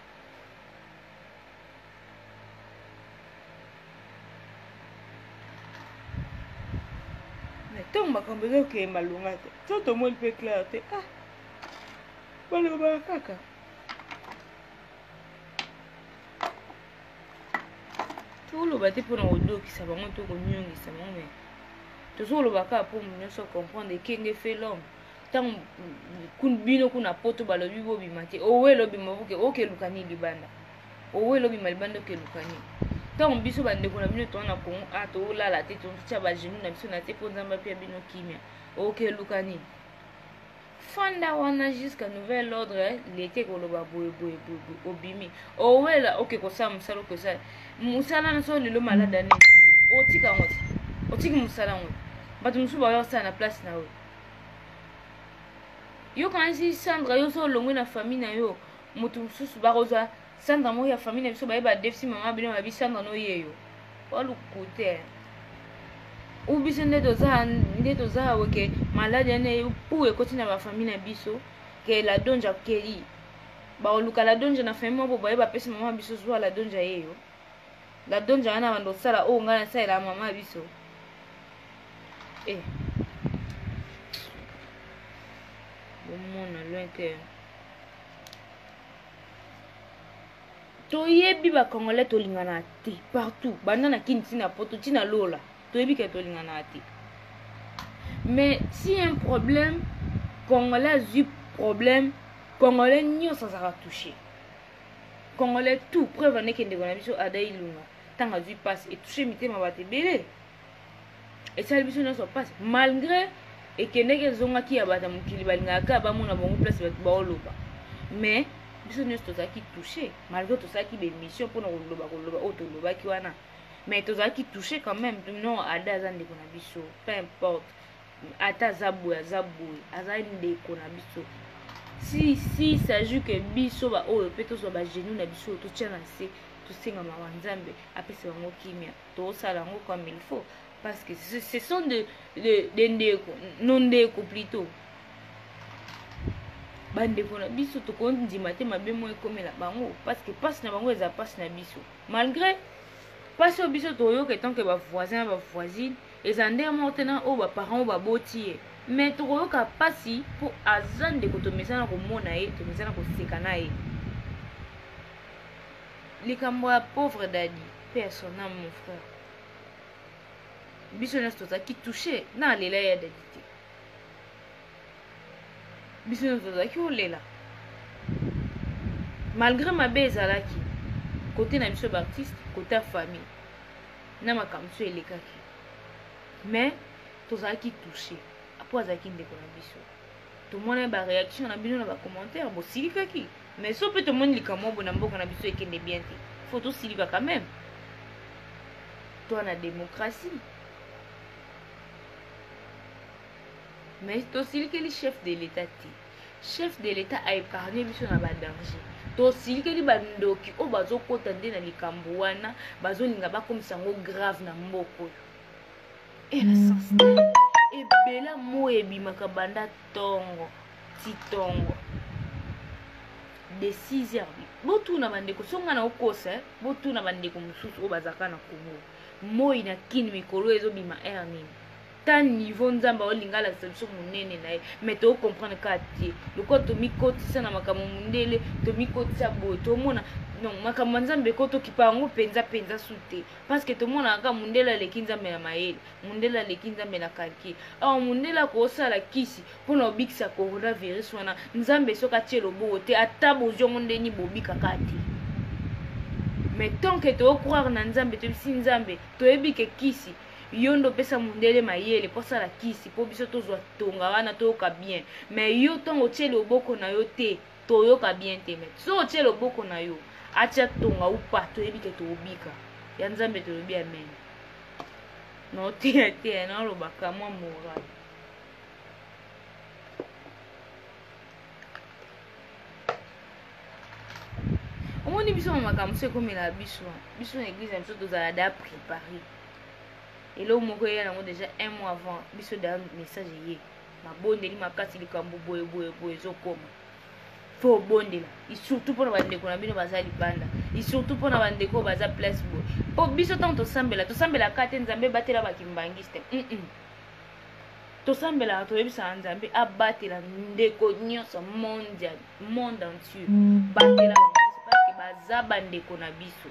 mais ntango makambo ezokeye malonga te so tomoni mpe clair te ah balobaka kaka toloba te mpona kodokisa bango to konyongisa bango me tozoloba kaka mpo nyonso comprendre ekenge fe l'homme ntango bino kuna poto balobi bobima te owe lobima boke okeluka nini libanda owe lobima libanda okeluka nini ntango biso bandeko na bino towana kongo a tolala te totya bagenu na biso na te mpo nzambe apia bino kimia okeluka nini fanda wana jusqu'à nouvel ordre lete koloba boye boye boye obimi owela oke kosala mosala okosala mosala na so lelo malada ne otika ngo otiki mosala ngo bato mosusu bayosala na place na yo yo kanisi sandra yo so olongwe na famille na yo moto mosusu bakozwa sandra moko ya famille na biso bayeba defisi mama bino babi sandra noye yo waluku te ou biso nde toza nde toza weke maladi ane pou ekoti na bafamille na biso ke la donja akeli baoluka la donja na famille moko boye bapesi mama biso zwa la donja yeyo la donja wana bando osala oyo ngai nasalela mama biso eh bomona loin te toyebi bakongolais tolingana te partout banda na kini ntina poto ntina lola toyebi ke tolingana te mais si un problème congolais azwi problème congolais nyonso azalaka touché congolais tout preuve andeke ndeko na biso ada ilunga ntango azwi mpasi etouché mitema bato ebele esali biso nyonso mpasi malgré ekendeki ezongaki ya bato ya mokili balingaka kaka bamona bango place bato baoloba mais biso nyonso tozalaki touché malgré tosalaki bémission mpona koloba koloba oyo tolobaki wana mais tozalaki touché quand même non ada aza ndeko na biso peu importe ata aza boye aza boye aza ndeko na biso si si s'agit que biso baoyo mpe tozwa bagenu na biso totya na se tosenga mawa nzambe apesa bango kimia tosala yango comme il faut parce que ce, ce sont de, de, de ndeko non ndeko plutôt bandeko na biso tokondima te mabe mo ekomela bango parce que pasi na bango eza pasi na biso malgré pasi oyo biso toyoka etanke bavoisin na bavoisine eza nde moko te na oyo baparent oyo baboti ye mais tokoyoka pasi mpo aza ndeko tomesana komona ye tomesana koseka na ye likambo ya pauvre dadi pe son âme mon frère biso nyonso tozalaki touché na alela ya dadi te biso nyonso tozalaki olela malgré mabe ezalaki kote na biso baartiste kote ya famille na makambo so elekaki mais tozalaki touché apo azalaki ndeko na biso tomona baréaction na bino na bacommentaire bosilikaki mais so peut tout le monde likamwa bona mboka na biso ekende bien te faut tosilika quand même toi na démocratie mais tosilikeli chef de l'état te chef de l'état a épargné biso na badanger tosilikeli bandoki oyo bazokota nde na likambo wana bazolinga bakomisa yango grave na mboka oyo ela sens te ebela mo ebimaka banda ntongo ti ntongo de six heures botuna bandeko songa na okosa botuna bandeko mosusu oyo bazalaka na Congo moi na kini mikolo ezobima air nini ta niveau nzambe olinga alakisa biso monene na ye mais tocomprendre ka tie loko tomikotisa na makambo mundele tomikotisa boye tomona non makambo nzambe ko tokipa yango penza penza sute parce que tomona kaka mundele aleki nzambe na mayele mundele aleki nzambe na kalki awa mundele akosala kisi mpona obikisa coronavirus wana nzambe soki atie loboko te ata bozongo ndeni bobikaka te mais tant que tocroire na nzambe tobisi nzambe toyebi ke kisi yo ndo pesa mundele mayele posala kisi po biso tozwa tonga wana toyoka bien mais yo ntongo otie loboko na yo te toyoka bien te mais so otie loboko na yo atia tonga upa toyebi ke toobika ya nzambe tolobi amen no te te naolobaka mwa moral omoni biso makambo so ekomela biso biso na église na biso tozala da préparé elo moko eya nango déjà un mois avant biso da message ye mabondeli makasi likambo boye boye boye ezokoma fo bondela surtout mpona bandeko na bino baza libanda surtout mpona bandeko baza place boye po biso ntango tosambela tosambelaka te nzambe ebatela bakimbangiste mm tosambelaka toyebisaka nzambe abatela ndeko nyonso mondial monde entier batela bango parce que baza bandeko na biso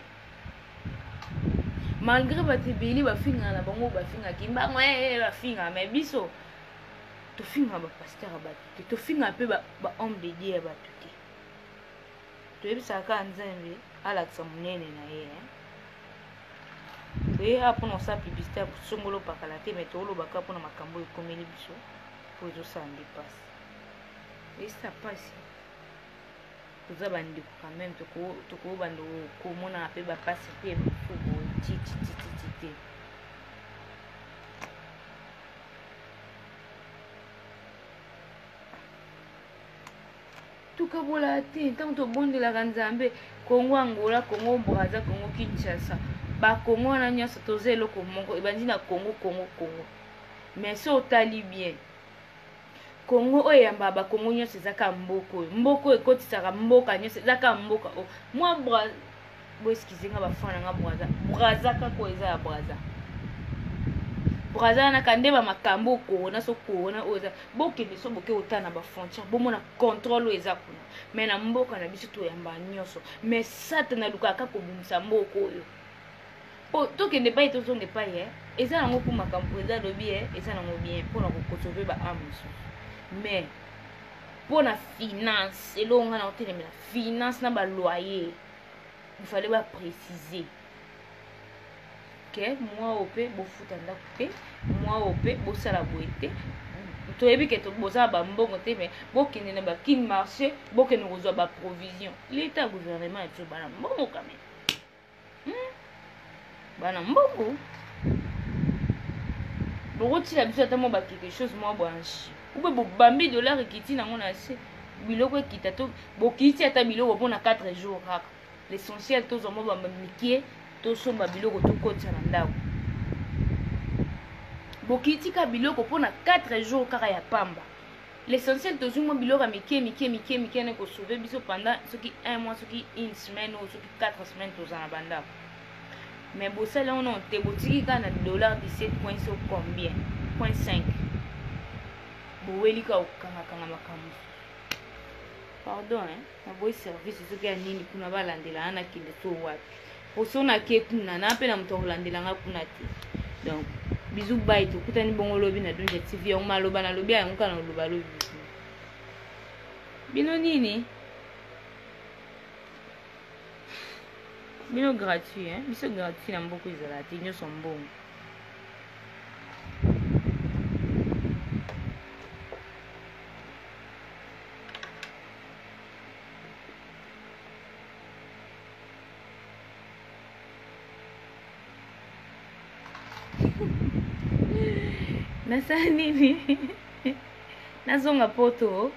malgré bato ebele bafingaka na bango bafingaki mbango e bafingaka mais biso tofingaka bapaster ya bato te tofingaka mpe bahomme de dieu ya bato te toyebisaka kaka nzambe alakisa monene na ye toyea mpona osala publicité ya kosongolo opakala te mais toolobaka mpona makambo oyo ekomeli biso po ezosala ndepasi esa pasi toza bandeko quand même tokobanda komonaka mpe bapasi mpe bafubo tititititi te tukabola te ntango tobondelaka nzambe Kongo Angola Kongo Brazza Kongo Kinshasa bakongo wana nyonso toza eloko moko ebandi na Kongo Kongo Kongo mais so otali bien Kongo oyo eyambaka bakongo nyonso ezaka mboka oyo mboka oyo ekotisaka mboka nyonso ezaka mboka oyo mwa Brazza boeskizenga bafana nga Brazza Brazza kako eza ya Brazza Brazza wana kande bamakambo okona so kona oyo eza bokende so boke otana bafrontière bomona contrôle oyo eza kuna mais na mboka na biso toyambaka nyonso mais satana alukaka kobimisa mboka oyo po tokende epai tozonga epai e eza nango mpo makambo eza lobi e eza nango bien mpona kokosove baame mosusu mais mpona finance elonga na kotelemela finance na baloyer ifale baprécise ke mwa oyo mpe bofuta ndako te mwa oyo mpe bosala boye te toyebi ke bozala bambongo te mais bokende na bakine marché bokende kozwa baprovision l'état gouvernement ya biso bana mbongo kame bana mbongo bokotila biso ata mwa bakeke chose mwa bwanchi ube bobambi dollar ekiti nango na se biloko ekita to bokiti ata biloko mpona quatre jours kaka l'essentiel tozwa mwa bamamikie tosomba biloko tokotisa na ndako bokitika biloko mpona quatre jours kaka ya pamba l'essentiel tozwi mwa biloko ya mikie mikie mikie mikie ne kosauve biso pendant soki un mois soki une semaine ou soki quatre semaines toza na bandako mais bosala ono te botiki kaka na dollar dix-sept point so combien point cinq bowelika okangakanga makambo pardon hein naboyi service soki ya nini kuna balandela ana kende to wapi posona ke kuna na pe na moto kolandela nga kuna te donc bizu bai tokutani bongo lobi na Donja T V yango maloba na lobi yango kana loba lobi bino nini bino gratuit hein biso gratuit na mboko ezala te nyonso mbongo nasala nini nazonga poto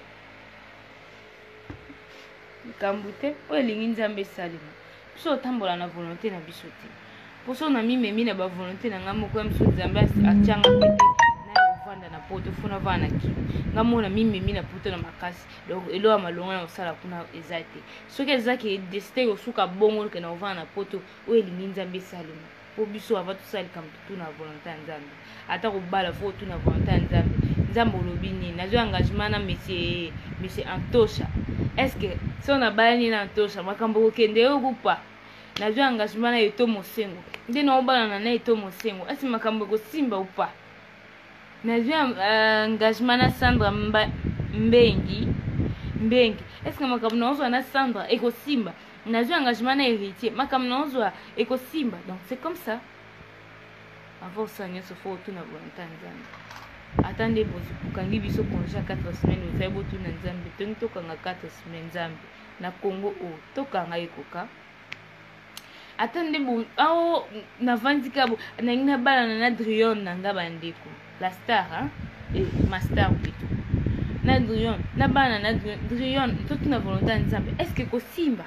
likambo te oyo elingi nzambe esalema biso otambola na volonté na biso te poso na mimemi na bavolonté na nga moko ya miso nzambe atianga pete na ovanda na poto funa vana na kini nga mona mimemi na poto na makasi donc elo ya malonga na osala kuna eza te soki ezaki edesite osuka bongo ke na ovanda na poto oyo elingi nzambe esalema po biso ava tosala likambo tu na volonté ya nzambe ata kobala fo tu na volonté ya nzambe nzambe olobi nini nazwi engagement na monsieur monsieur Antosha est-ce que si on a bayani na Antosha makambo kokende yo kupa nazwi engagement na Eto Mosengo nde na obala na Eto Mosengo asi makambo kosimba upa nazwi engagement na Sandra Mbengi Mbengi est-ce que makambo na ozwa na Sandra ekosimba nazwi engagement na héritier makambo na ozwa ekosimba donc c'est comme ça avant osanya so fo tu na volonté ya nzambe atande bozi kukangi biso congé quatre semaines ozai botu na nzambe tongi tokanga quatre semaines nzambe na Congo o tokanga ekoka atande bo ao na vandika bo nangi na bala na Drion na nga bandeko la star hein et master plutôt na Drion na bala na Drion totu na volonté ya nzambe est-ce que kosimba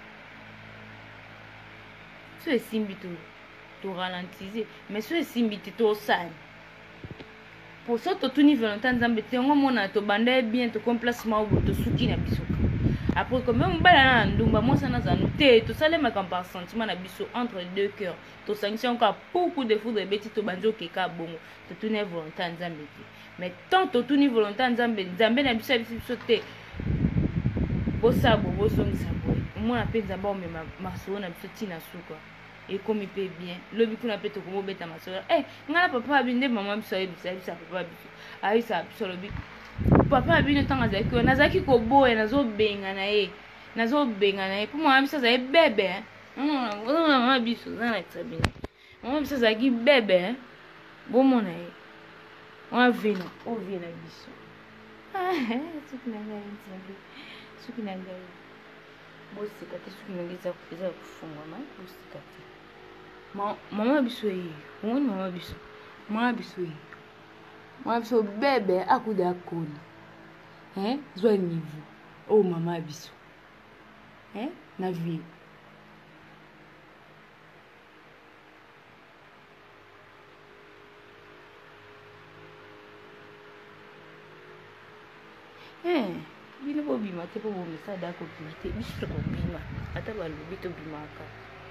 so esimbi to to ralentir mais so esimbi to osani pour ça tout niveau longtemps nzambe te ngo mona to banda bien to complacement ou to suki na biso après comme même bala na ndumba moi ça na za noté to salema comme par sentiment na biso entre deux cœurs to sanction encore beaucoup de foudre beti to banjo keka bongo to tout niveau longtemps nzambe te mais tant to tout niveau longtemps nzambe nzambe na biso biso te bosabo bosongisa boy mona pe nzamba o mema maso na biso tina suka et comme il peut bien lobi kuna pe to komo beta masora eh ngala papa abinde mama biso ebisa bisa papa biso ayi sa biso lobi papa abinde tanga zaki ko nazaki ko boye nazo benga na ye nazo benga na ye pour mama biso za bébé hein mama biso za na tsabina mama biso za ki bébé bon mon na ye on vient on vient na biso ah suki na ngai nzambe suki na ngai bosi kati suki na ngai za za kufungwa ma bosi kati mama biso yi ngoni mama biso mama biso yi mama biso bébé akuda akoni hein zwa niveau oh mama biso hein na vie hein bino bo bima te po bo mesada ko bite biso ko bima ata ba lobi to bimaka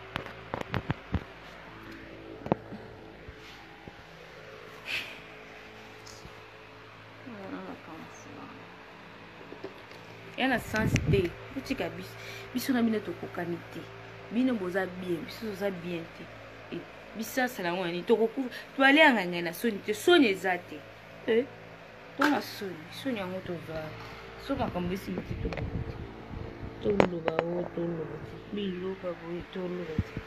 yana sens te butika biso biso na bino tokokani te bino boza bien biso boza bien te et bisa sala ngani tokoku toale anganga na soni te soni eza te eh tona soni soni yango tova so makambo esi miti to toloba o toloba te biloka boye toloba te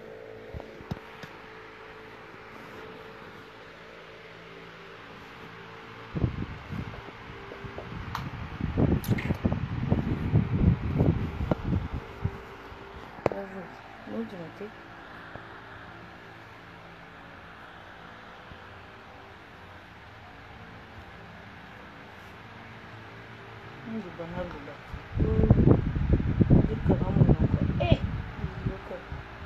muito muito muito banado lá fica vamos não é louca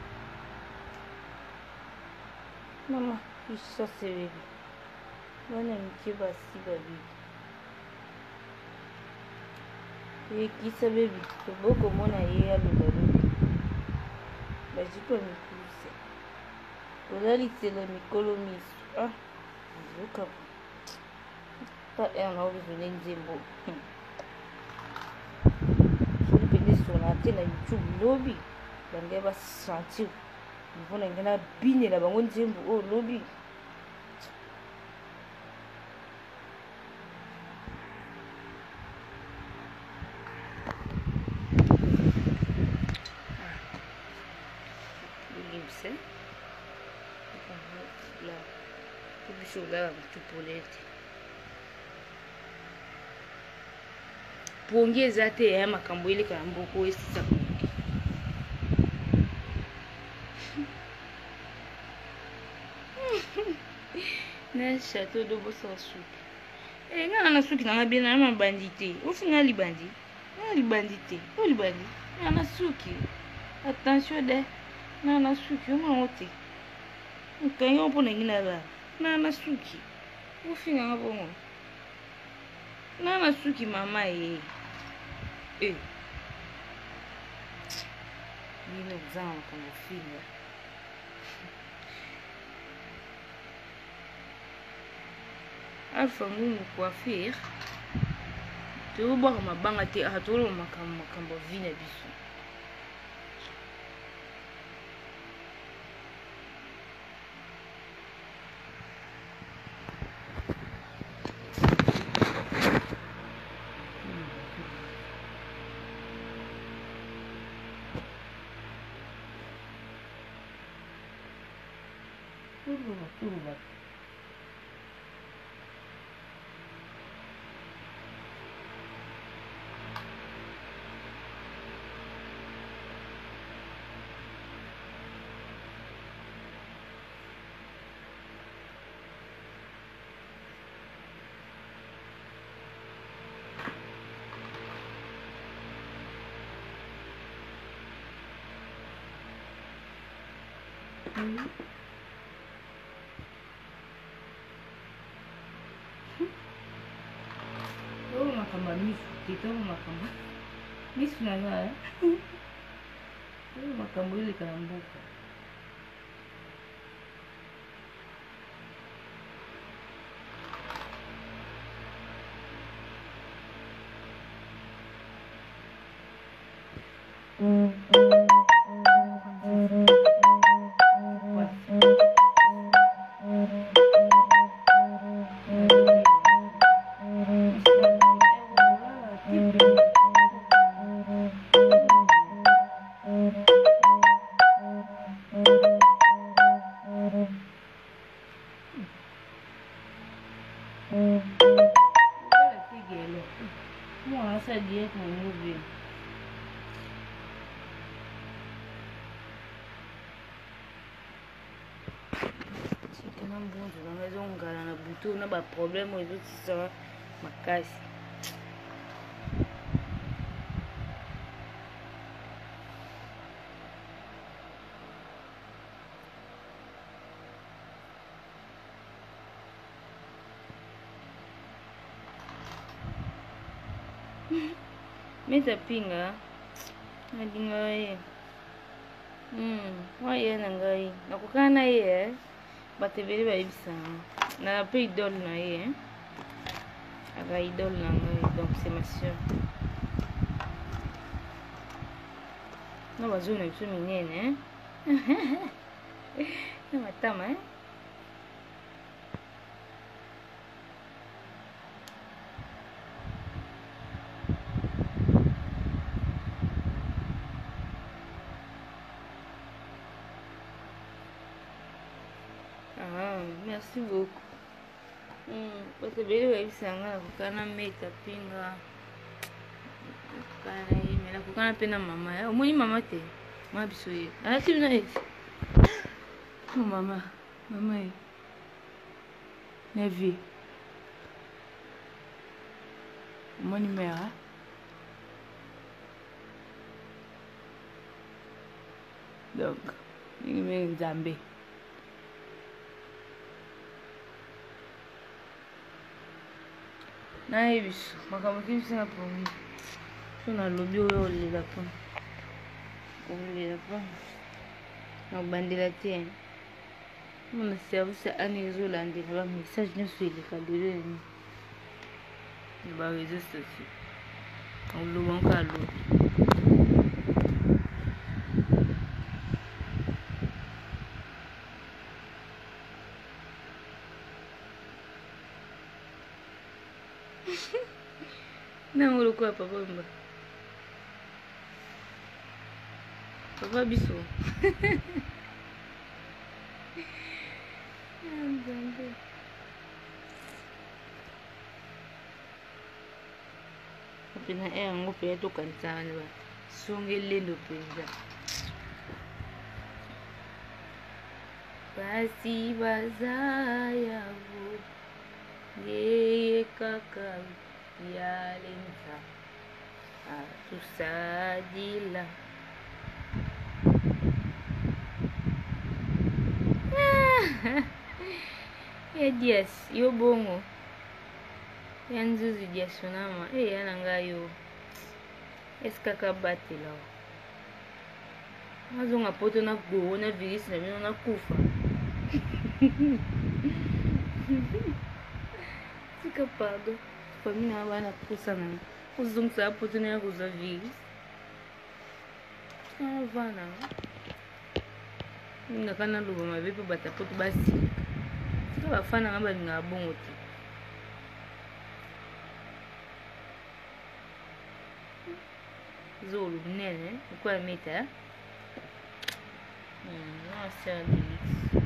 mama isso se vê mano me que vacina baby e que sabe baby eu vou como na ia do bajipo mikuse ozalisela mikolo miso ah azoka pa ena obizone nzembo soki pende sona te na youtube lobi bangai basentir mpona ngai na binela bango nzembo oyo lobi là tupolete pongi eza te ya makambo eleka ya mboko esisa pongi na château de bosa suki eh nga na suki na bien na bandité o finga libandi na libandité o libandi na na suki attention de na na suki o ma ote nkanyo po na ngina ba na na suki o finga nga bongo na na suki mama eh eh ni no zama kama finga Alpha Ngumu coiffure to ba mabanga te atolo makambo makambo vina biso tudo tudo oh makamba misu tito makamba misu na nga oh makambo ile kana mboka Moi, ça dit que mon mauvais. C'est quand même bon, dans la maison, on a un bouton, on a pas de problème, on a tout ça, ma casse. Meta pinga adinga ye hmm wa ye nanga ye nakukana ye batebele bayibisa na pe idole na ye aga idole nanga donc c'est ma soeur na bazona biso minene na matama eh Ah, merci beaucoup. Hmm, parce que belle ouais ça nga kukana meta pinga. Kukana yi mela kukana pena mama ya. Omoni mama te. Ma biso ye. Ala ti na ye. Oh mama, mama ye. Nevi. Omoni mera. Donc, ni me Nzambe. Na biso makambo kimisi na pongi so na lobi oyo olela po olela po na bandela te mona service ani ezolandela ba message nyonso eleka lelo ni na ba réseaux sociaux oloba nko alobi nango lokola papa mba papa biso pena e yango mpe tokanisa wana ba songe lendo mpenza ba kasi bazayavo ngeye kaka yalenza atusadila ya dias yo bongo ya nzuzu dias sonama e yana ngayo eskaka batela azonga poto na corona virus na bino na kufa tika paga famina bana kusa na uzungisa poto na kuza virus na vana nga kana luba mabepe bata poto basi tika bafana ngaba linga bongo ti zolo nene kwa meta nossa delícia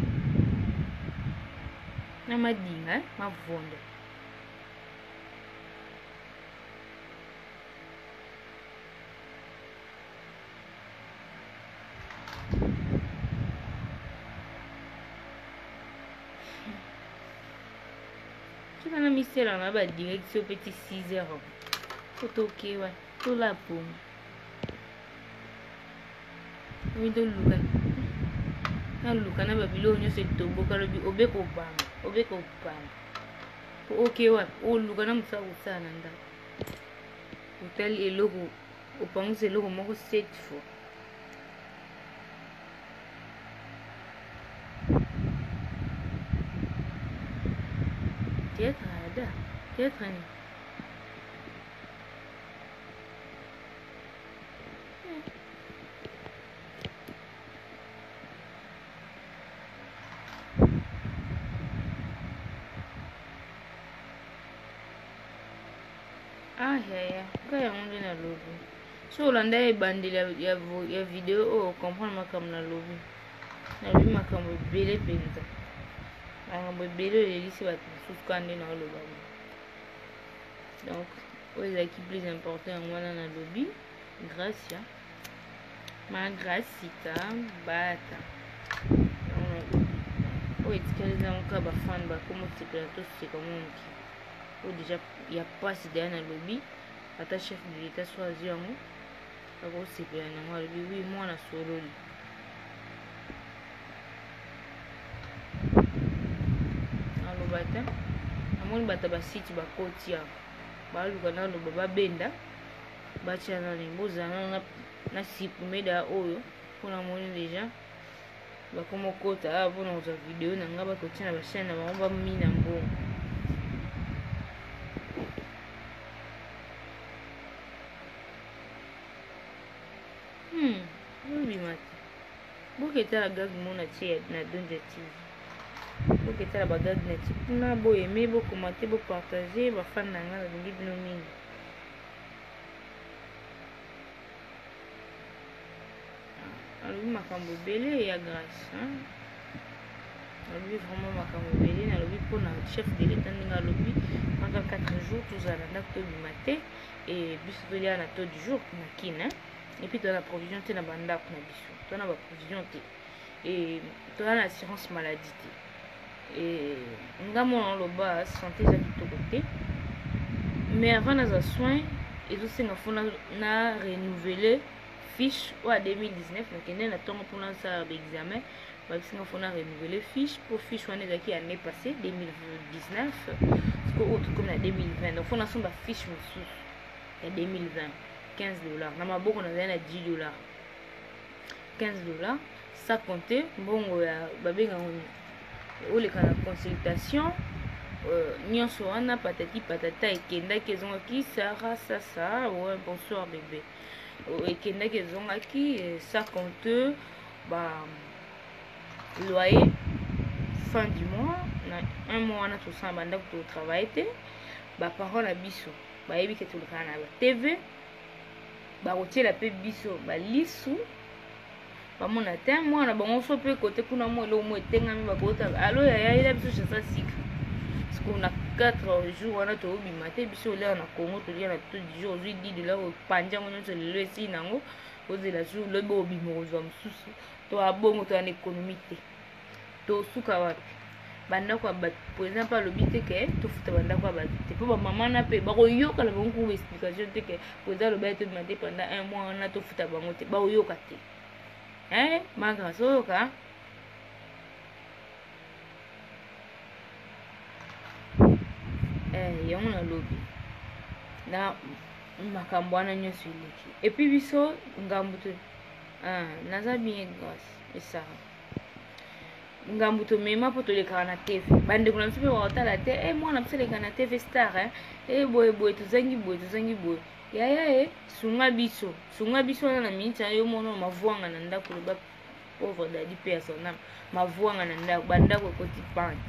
na madinga mavondo tu na misela na ba direction petit six heures fotoke wa to la pomme oui de luka na luka na babilo nyonso etoboka lobi obeka obamba obeka obamba po oke wa o luka na mosala kosala na ndako otali eloko opangisa eloko moko sept fois théâtre ada théâtre ni ah ya ya kaya mundu na lobi so olanda ebandeli ya, ya video oyo comprendre makambo na lobi na lobi makambo ebele mpenza makambo ebele oyo elisi bato mosusu ka nde na oloba donc oyo ezalaki plus important yango wana na lobi gracia ma gracita bata oyo etikali ezango ka bafane bakomosepela toseka momoki oyo deja ya pasi deya na lobi ata chef de l'état so azwi yango akosepela nango alobi wi mwana sololi aloba te amoni bato basiti bakoti awa baluka naloba babenda batia nani bozala nano na sipumeda oyo mpona moni deja bakomokota awa mpona kozwa video na nga bakotia na bachaine na bango bamina mbongo Hmm, bima te boketala gag mona tie na Donja T V boketala bagag na ti mpuna boyeme bokomate bopartage bafane na nga nalingi bino mingi alobi makambo ebele ya grâce alobi vraiment makambo ebele nalobi mpona chef de l'état ndenge alobi pendant quatre jours tozala na ndako tobima te e biso tolia na taux du jour na kina et puis toza na provision te na bandako na biso toza na baprovision te e toza na assurance maladie te e nga mona oloba santé eza kitoko te mais avant naza soin ezosenga fo na renouveler fiche oyo ya deux mille dix-neuf nakende na ntongo mpona osala baexamen babisinga fo na renouveler fiche po fiche wana ezalaki année passée deux mille dix-neuf siko oyo tokomi na deux mille vingt donc fo nasomba fiche mosusu ya deux mille vingt quinze dollars na maboko nazali na dix dollars quinze dollars ça compter mbongo ya babengango oleka na consultation euh, nyonso wana patati patata ekendaki ezongaki sara sasa ouais bonsoir bébé ekendaki ezongaki ça compte ba loyer fin du mois na un mois wana tosala bandako totravaille te baparent na biso bayebi ke tolekana na ba tv bakotiela mpe biso balisu bamona te mwana bango so mpe kote kuna mo eloko mo etengami bakota alo yayayela biso chasa sika siko na quatre jours wana tobima te biso olea na Congo tolia na tout du jour ozwi dix dollars opandi yango nyonso lelo esi nango ozela jour lobi obima kozwa mosusu to abongo to ana économie te to suka wapi bandako ya bato par exemple alobi te ke tofuta bandako ya bato te mpo bamama na mpe bakoyoka na bango kuba explication te ke poza alobi ya tobima te pendant un mois wana tofuta bango te bakoyoka te eh maka soyoka eh yango nalobi na makambo wana nyonso eleki epuis biso ngambu te ah naza bien grâce esara ngambu tomema mpo tolekaka na tv bandeko na biso mpe bakotala te e mwana biso aleka na tv star eh e boye boye tozangi boye tozangi boye yaya e sunga biso sunga biso wana na miniti yo mona mavuanga na ndako loba pauvre dadi mpe ya sonama mavuanga na ndako bandako ekoti pante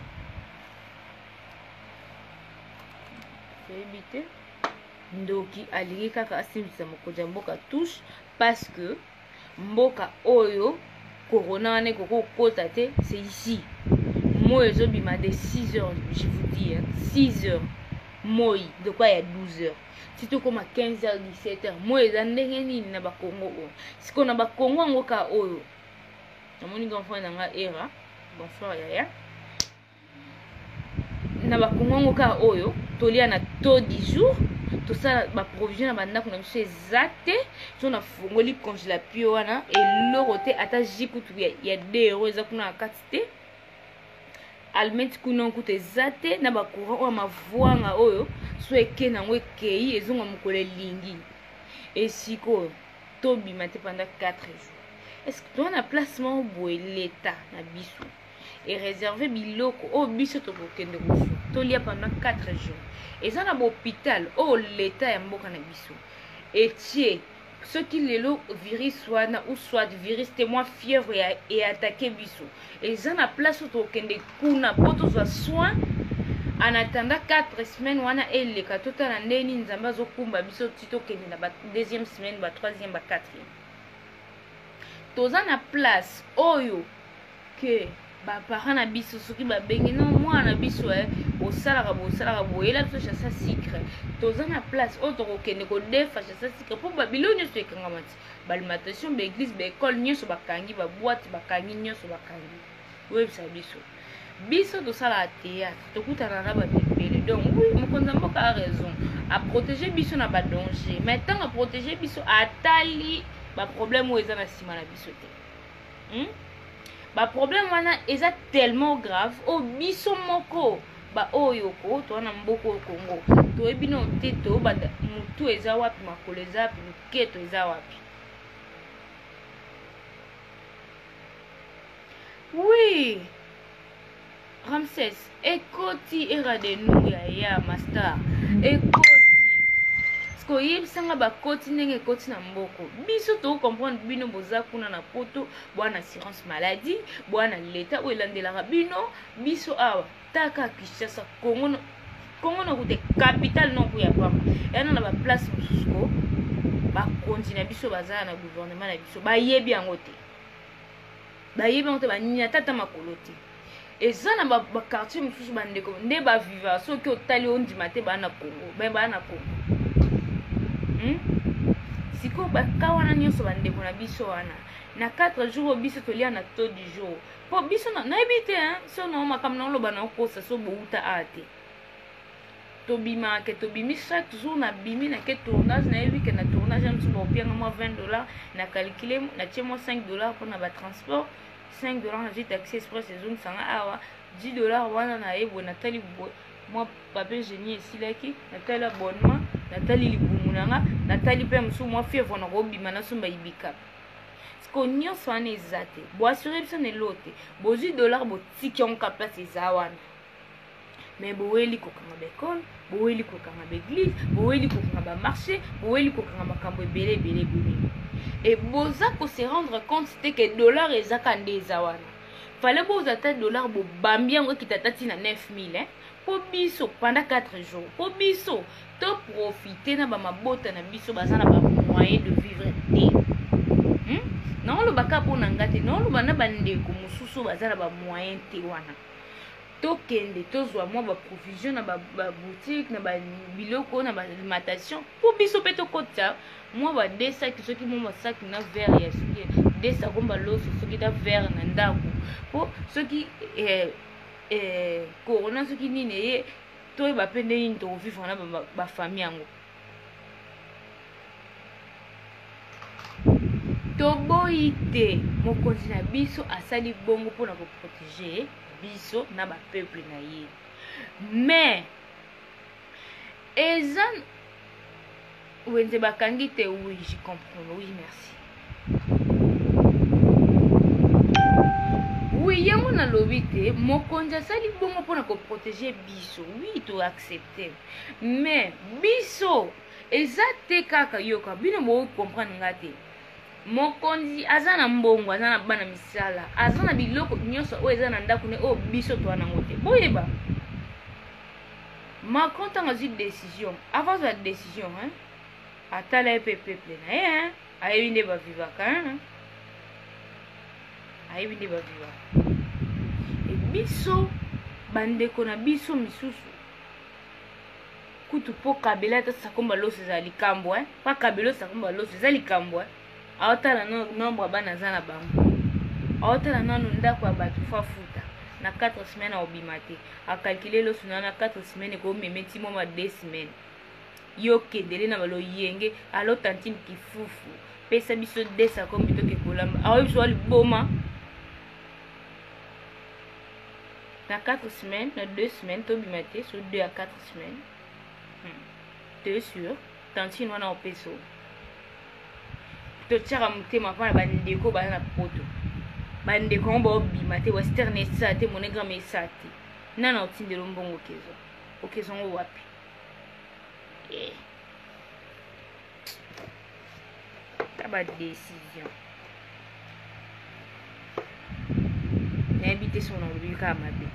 toyebi te ndoki alingi kaka asimbisa mokonzi ya mboka touche parce que mboka oyo corona wana ekoko kokota te c'est ici moi ezobima de six heures je vous dis hein, six heures moi de quoi ya douze heures si tokoma quinze heures dix-sept heures moi eza ndenge nini na bakongo oyo sikoyo na bakongo yango ka oyo namoni grand-frère na nga era bonsoir yaya na bakongo yango ka oyo tolia na taux dix jours tosala baprovision na bandako na biso eza te so na fongoli congélapio wana eloko te ata jikutu ya deux euro eza kuna na kati te almeti kuna nkutu eza te na bacourant oyo mavuanga oyo so eke nango ekei ezonga mokolo elingi esikoyo tobima te pendant quatre jours est-ce que toza na placement boye leta na biso ereserve biloko oyo biso tokokende kozwa tolia pendant quatre jours eza na bahôpital oyo leta ya mboka na biso etie soki lelo virus wana ou soit virus te mwa fièvre ya eatake biso eza na place oyo tokokende kuna mpo tozwa soin en attendant quatre semaines wana eleka totala ndeni nzambe azokumba biso ti tokende na ba deuxième semaine ba troisième ba quatrième toza na place oyo ke baparent na biso soki babengi no mwana na biso eh osalaka bosalaka boyela biso chassa sucre toza na place oyo tokokende kodefa chassa sucre mpo babilo nyonso ekangama ti baalimentation baeglise baekole nyonso bakangi babwate bakangi nyonso bakangi oyebisa biso biso tosalaka théâtre tokutana na bato ebele donc oui mokonzi ya mboka a raison aprotége biso na badanger mais ntango aprotége biso atali baproblème oyo eza na nsima na biso te hmm? Baproblème wana eza tellement grave o biso moko ba oyo ko to na mboka o Congo toyebi no te to ba mutu eza wapi makolo eza wapi luketo eza wapi. Oui Ramsès ekoti era de nous ya ya master ekoti sko yebisanga bakoti ndenge ekoti na mboko biso to comprendre bino boza kuna na poto bwana assurance maladie bwana leta o elandelaka bino biso awa taka Kinshasa Congo Congo na kute capital non kuya pamba yana na ba place mususko ba continue biso bazala na gouvernement na biso ba yebi yango te ba yebi yango te ba nyina tata makolo te eza na ba quartier mususu bandeko nde ba vivre soki otali ondima te bana Congo ba bana Congo hmm? Siko baka wana nyonso bandeko na biso wana na quatre jours biso tolia na taux du jour po biso na nayebi hein so na makambo na loba na kosa so bouta ate tobima ke tobimi chaque jour na bimi na ke tournage na yebi ke na tournage nso ba opianga mo vingt dollars na calculer na tie mo cinq dollars pour na ba transport cinq dollars na taxi express zone sanga awa dix dollars wana na yebo na tali moi papier génie esilaki na tali abonnement na tali libumu nanga na tali pe msu mo fièvre na robima na sumba ibika ko nyonso wana eza te bo assurer biso ne lote bozwi dollar botiki yango ka place eza wana mais boweli kokanga baekole boweli kokanga baeglise boweli kokanga bamarché boweli kokanga makambo ebele ebele ebele et boza ko se rendre compte te ke dollar ezaka nde eza wana fallait boza ta dollar bobambi yango ekitata na neuf mille hein po biso pendant quatre jours po biso to profiter na bamabota na biso baza na ba moyen de vivre te hmm? Non le baka po nangate non le bana bandeko mususu bazala ba moyen te wana to kende to zwa mo ba provision na ba, ba boutique na ba biloko na ba alimentation po biso peto kota mo ba deux sacs soki mo ba sac na verre ya soki deux sacs komba loso soki da verre na ndako po soki eh, eh, corona soki nini ye toyeba mpe nde nini tokovivre na bafamille yango. Toboyi te mokonzi na biso asali bongo mpona koprotege biso na bapeuple na ye, mais eza wenze bakangi te. Oui, je comprends. Oui, merci. Oui, yango na lobi te mokonzi asali bongo mpona koprotege biso. Oui, to accepter, mais biso eza te kaka yoka bino bo comprendre nga te. Mokonzi aza na mbongo, aza na bana misala, aza na biloko nyonso oyo eza na ndako ne oyo biso to nango te. Boyeba Macron ntango azwi décision, avant la décision hein, atala ye pe peuple na ye hein, ayebi nde bavivaka hein, ayebi nde bavivaka. E biso bandeko na biso misusu kutu po Kabila ata sakomba loso eza likambo hein, pa Kabila sakomba loso eza likambo hein. Aotala nombre bana za na bango, aotala nano ndako ya bato fa futa na quatre semaines a obimate, a calculer loso na quatre semaines ko memeti moma deux semaines. Yo kendele na balo yenge alo tantine kifufu pesa biso desa comme bito ke kolamba awo biso ali boma na quatre semaines na deux semaines to bimate sur deux à quatre semaines. Hmm. T'es sûr tantine wana opeso to tchara mutema pa bandeko ba na poto bandeko ngo obimate western esate monega mesate nana otindelo mbongo kezo okezo ngo wapi eh taba décision n'habite son envie kama be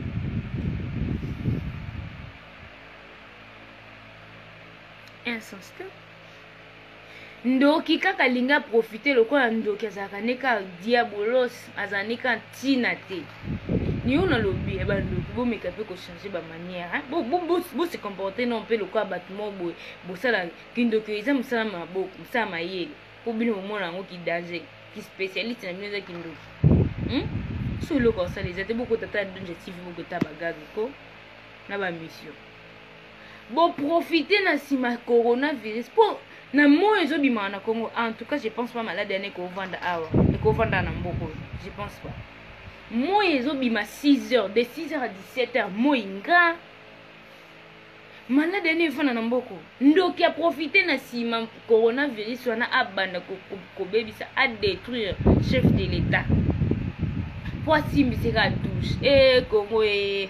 insensé. Ndoki kaka linga profiter lokola ndoki azaka neka diabolos azanika ntina te. Ni on a lobby e ba ndoki bo meka pe ko changer ba manière hein. Bo bo bo se comporter non pe lokola batiment bo bo sala kindoki eza musala maboko musala mayele. Po bino mona ngo ki danger ki spécialiste na bino za kindoki. Hm? So loko sala eza te boko tata d'objectif boko tabagaga ko na ba mission. Bo profiter na sima coronavirus po na moi ezo bima na Congo. En tout cas je pense pas malade ane ko vanda awa et ko vanda na mboko, je pense pas. Moi ezo bima six heures de six heures à dix-sept heures moi nga malade ane vanda na mboko ndoki a profiter na sima coronavirus wana abanda ko ko bebisa a détruire chef de l'état pour simbiseka douche et Congo e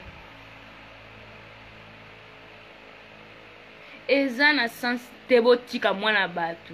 eza na sens te botika mwana bato.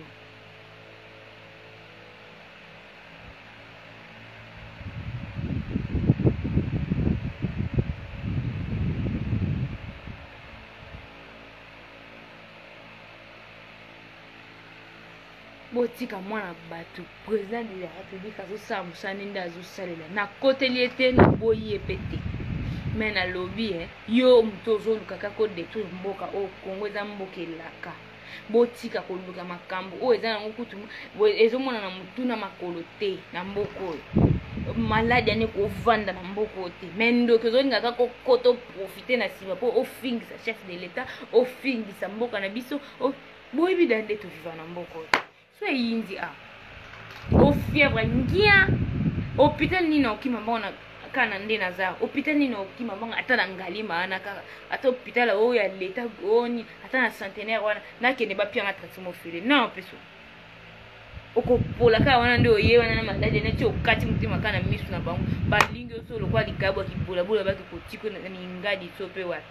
Botika mwana bato président de la République azosala mosani nde azosalela na koteli ete na boyi epete mais na lobby eh yo muto ozoluka kaka détruire mboka o Congo eza mboka elaka botika koluka makambo o eza nango kutu ezomona na mutu na makolo te na mboka oyo malade ane kovanda na mboka te mais ndoki ozolinga kaka koto profiter na sima po ofingisa chef de l'état ofingisa mboka na biso boyebi da nde toviva na mboka oyo so eyindi a ofièvre ngia hôpital nini okima mbona kana nde naza hôpital nini okima mbona ata na ngalima ana kaka ata hôpital oyo ya l'état goni ata na centenaire wana nakende bapia na traitement fele non peso okopola kaka wana nde oye wana na malade neti okati mutima kana misu na bango balingi oso lokwa likabwa kibola bola baki kotiko na ngadi so pe wa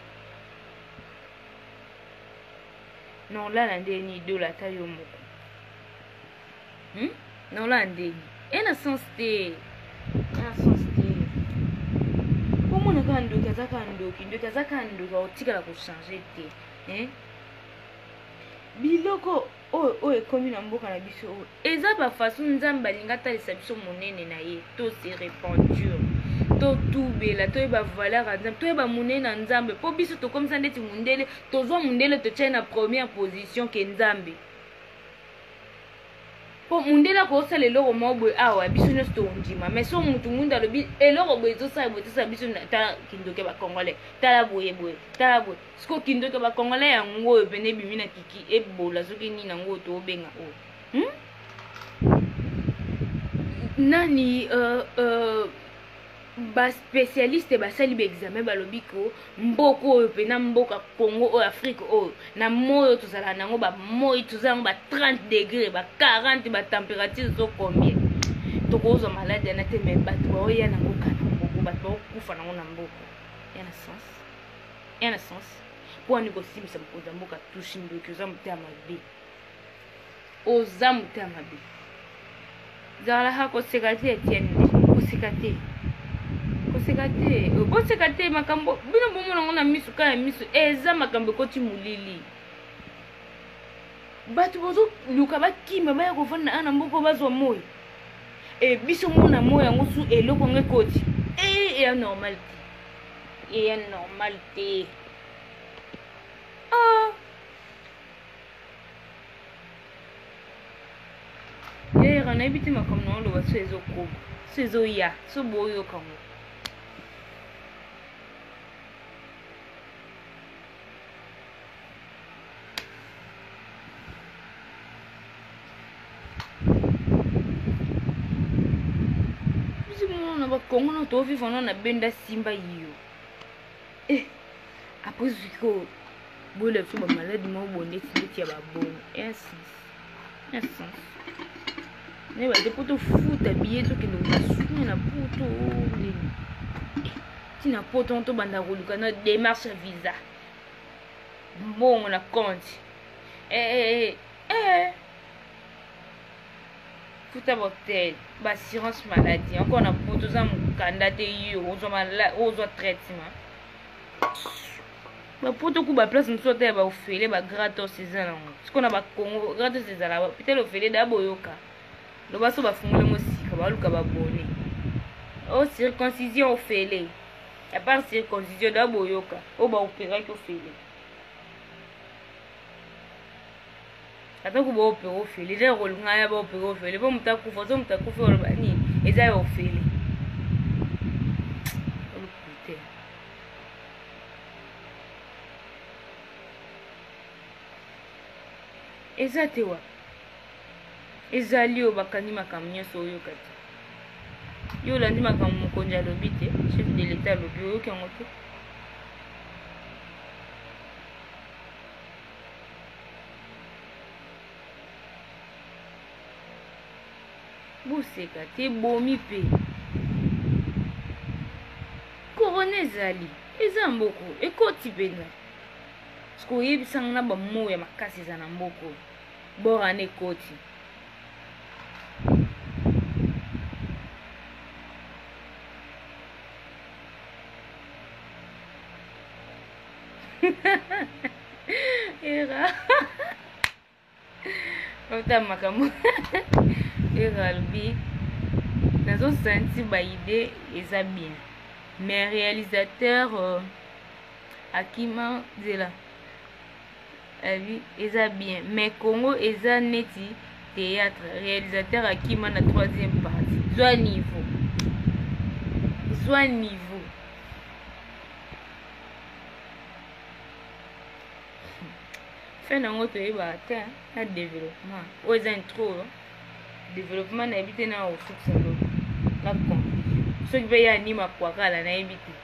non la nde ni dola tayo moko hmm non la nde ena sens te ena sens te comment na ka ndoki azaka ndoki ndoki azaka ndoki otikala ko changer te hein biloko oyo oyo ekomi na mboka na biso oyo eza bafason nzambe alingi atalisa biso monene na ye to se répandure to tubela toyeba valeur ya nzambe toyeba monene na nzambe mpo biso tokomisa ndeti mundele tozwa mundele totyai na première position ke nzambe po mundela ko sala eloko mo boy awa biso nyonso tondima mais so mutu munda lobi eloko boy tosala boy tosala biso tala kindoke ba congolais tala boye boye tala boye siko kindoke ba congolais yango oyo pene bimi na kiki ebola soki nini nango tobenga o hmm? Nani euh euh ba spécialiste basali ba examen balobi ko mboko oyo pena mboka Congo o Afrique o na moyo tozala nango ba moyi tozala ba trente degrés ba quarante ba température so combien tokozo malade na te mais bato ba oya nango kana mboko bato ba kufa nango na mboko yana sens yana sens kwa ni ko simisa mkoza mboka tushi ndoki oza mute amabe oza mute amabe zala hako sekate etienne ko sekate kosekate kosekate makambo bino bomo nango na misu kaya misu eza makambo ekoti mulili bato bozo luka bakima baya kovanda ana mboko bazwa moyi e biso mona moyi yango su eloko ngo ekoti e ya normal te ya normal te ah yera nayebi te makambo nango loba so ezokoma so ezoya so boyoka ngo Congo no to vivre na benda simba yo eh après ziko bole fu ba malade mo bonde ti ya ba bon yes yes ne ba de poto futa billet to kilo na sunu na poto ni ti na poto to banda koluka na démarche visa bon na compte eh eh eh futa botel ba assurance maladie encore na poto za mukanda te yo ozo mala ozo traitement ba poto ku ba place nso te ba ofele ba gratos ezala ngo sikona ba Congo gratos ezala ba peut-être ofele da boyoka lo ba so ba fungole mosika ba luka ba bone o circoncision ofele à part circoncision da boyoka o ba opérer ko ofele ata ku ba opérer ofele je rolunga ya ba opérer ofele bo mutaku foto mutaku fo ba ni eza yo ofele eza te wa ezali oyo bakandi makambo nyonso oyoka te yo olandi makambo mokonzi alobi te chef de l'état alobi oyoki yango te boseka te bomi mpe korona ezali eza mboko ekoti pena siko oyebisanga na bamoya ya makasi eza na mboko bora na ekoti era ota makambo era alobi nazosenti baide eza bien mais réalisateur euh, Akima Zela abi eza bien mais Congo eza neti théâtre réalisateur Akima na troisième partie soit niveau soit niveau fait nango toyeba te na développement o eza intro développement na yebi te na osukisa lo na conclusion soki mpe ye anima kwakala na yebi te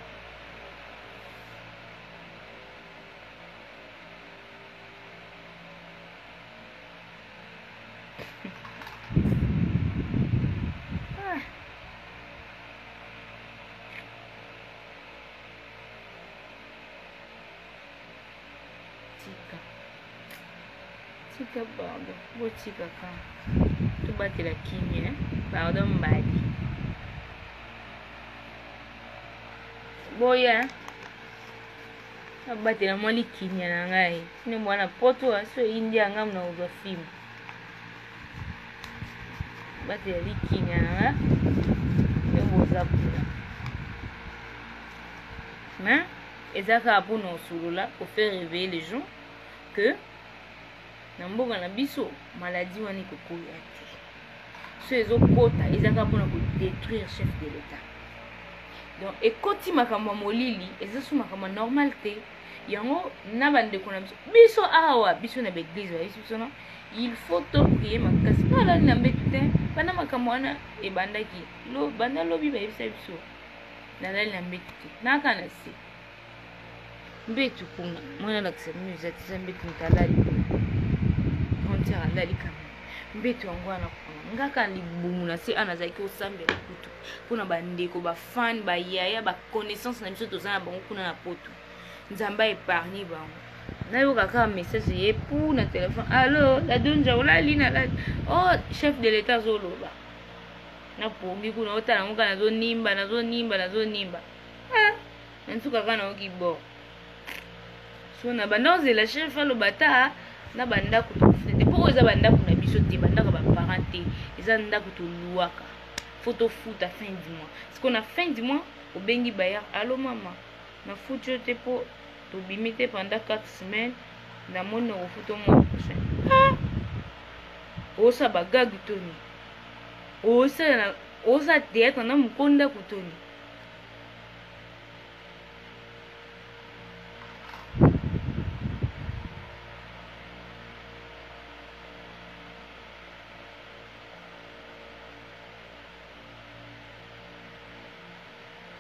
tika pardon botika ka tobatela kimia pardon mbadi boya abatela mwa likimia na ngai sine mwana poto aso indi anga mna uzwa film batela likimia na nga eboza pula mais ezaka pour nous solola pour faire réveiller les gens que na mboka na biso maladie wana ekokoya te so ezokota ezaka mpona kodétruire chef de l'état donc ekoti makambo ya molili eza so makambo normal te yango na bandeko na biso biso awa biso na baeglise bayisi biso no il faut toprie makasi na alali na mbetu te banda makambo wana ebandaki lo banda lobi bayebisa biso nalali na mbetu te naka na se mbetu kuna mwana lakisa muse atisa mbetu ntalali frontière alali kama mbetu yango wana kuna ngaka libumu na se ana azalaki osambela kutu mpona bandeko bafani bayaya baconnaissance na biso toza na bango kuna na poto nzambe épargne bango nayoka kaka message ye pour na téléphone allo la donja olali na la oh chef de l'état azoloba napongi kuna otala ngo kana nazonimba nazonimba nazonimba ah nsuka kana okibo so na banda ozela chef aloba ta na bandako tofute po eza bandako na biso te bandako baparent te eza ndako toluwaka faut tofuta fin du mois parce qu'on a fin du mois obengi bayar allo mama na futi yo te po tobimi te pendant quatre semaines na moni ofuta au mois prochain ah osa bagagi toni osa na osa théâtre na mukonda kutoni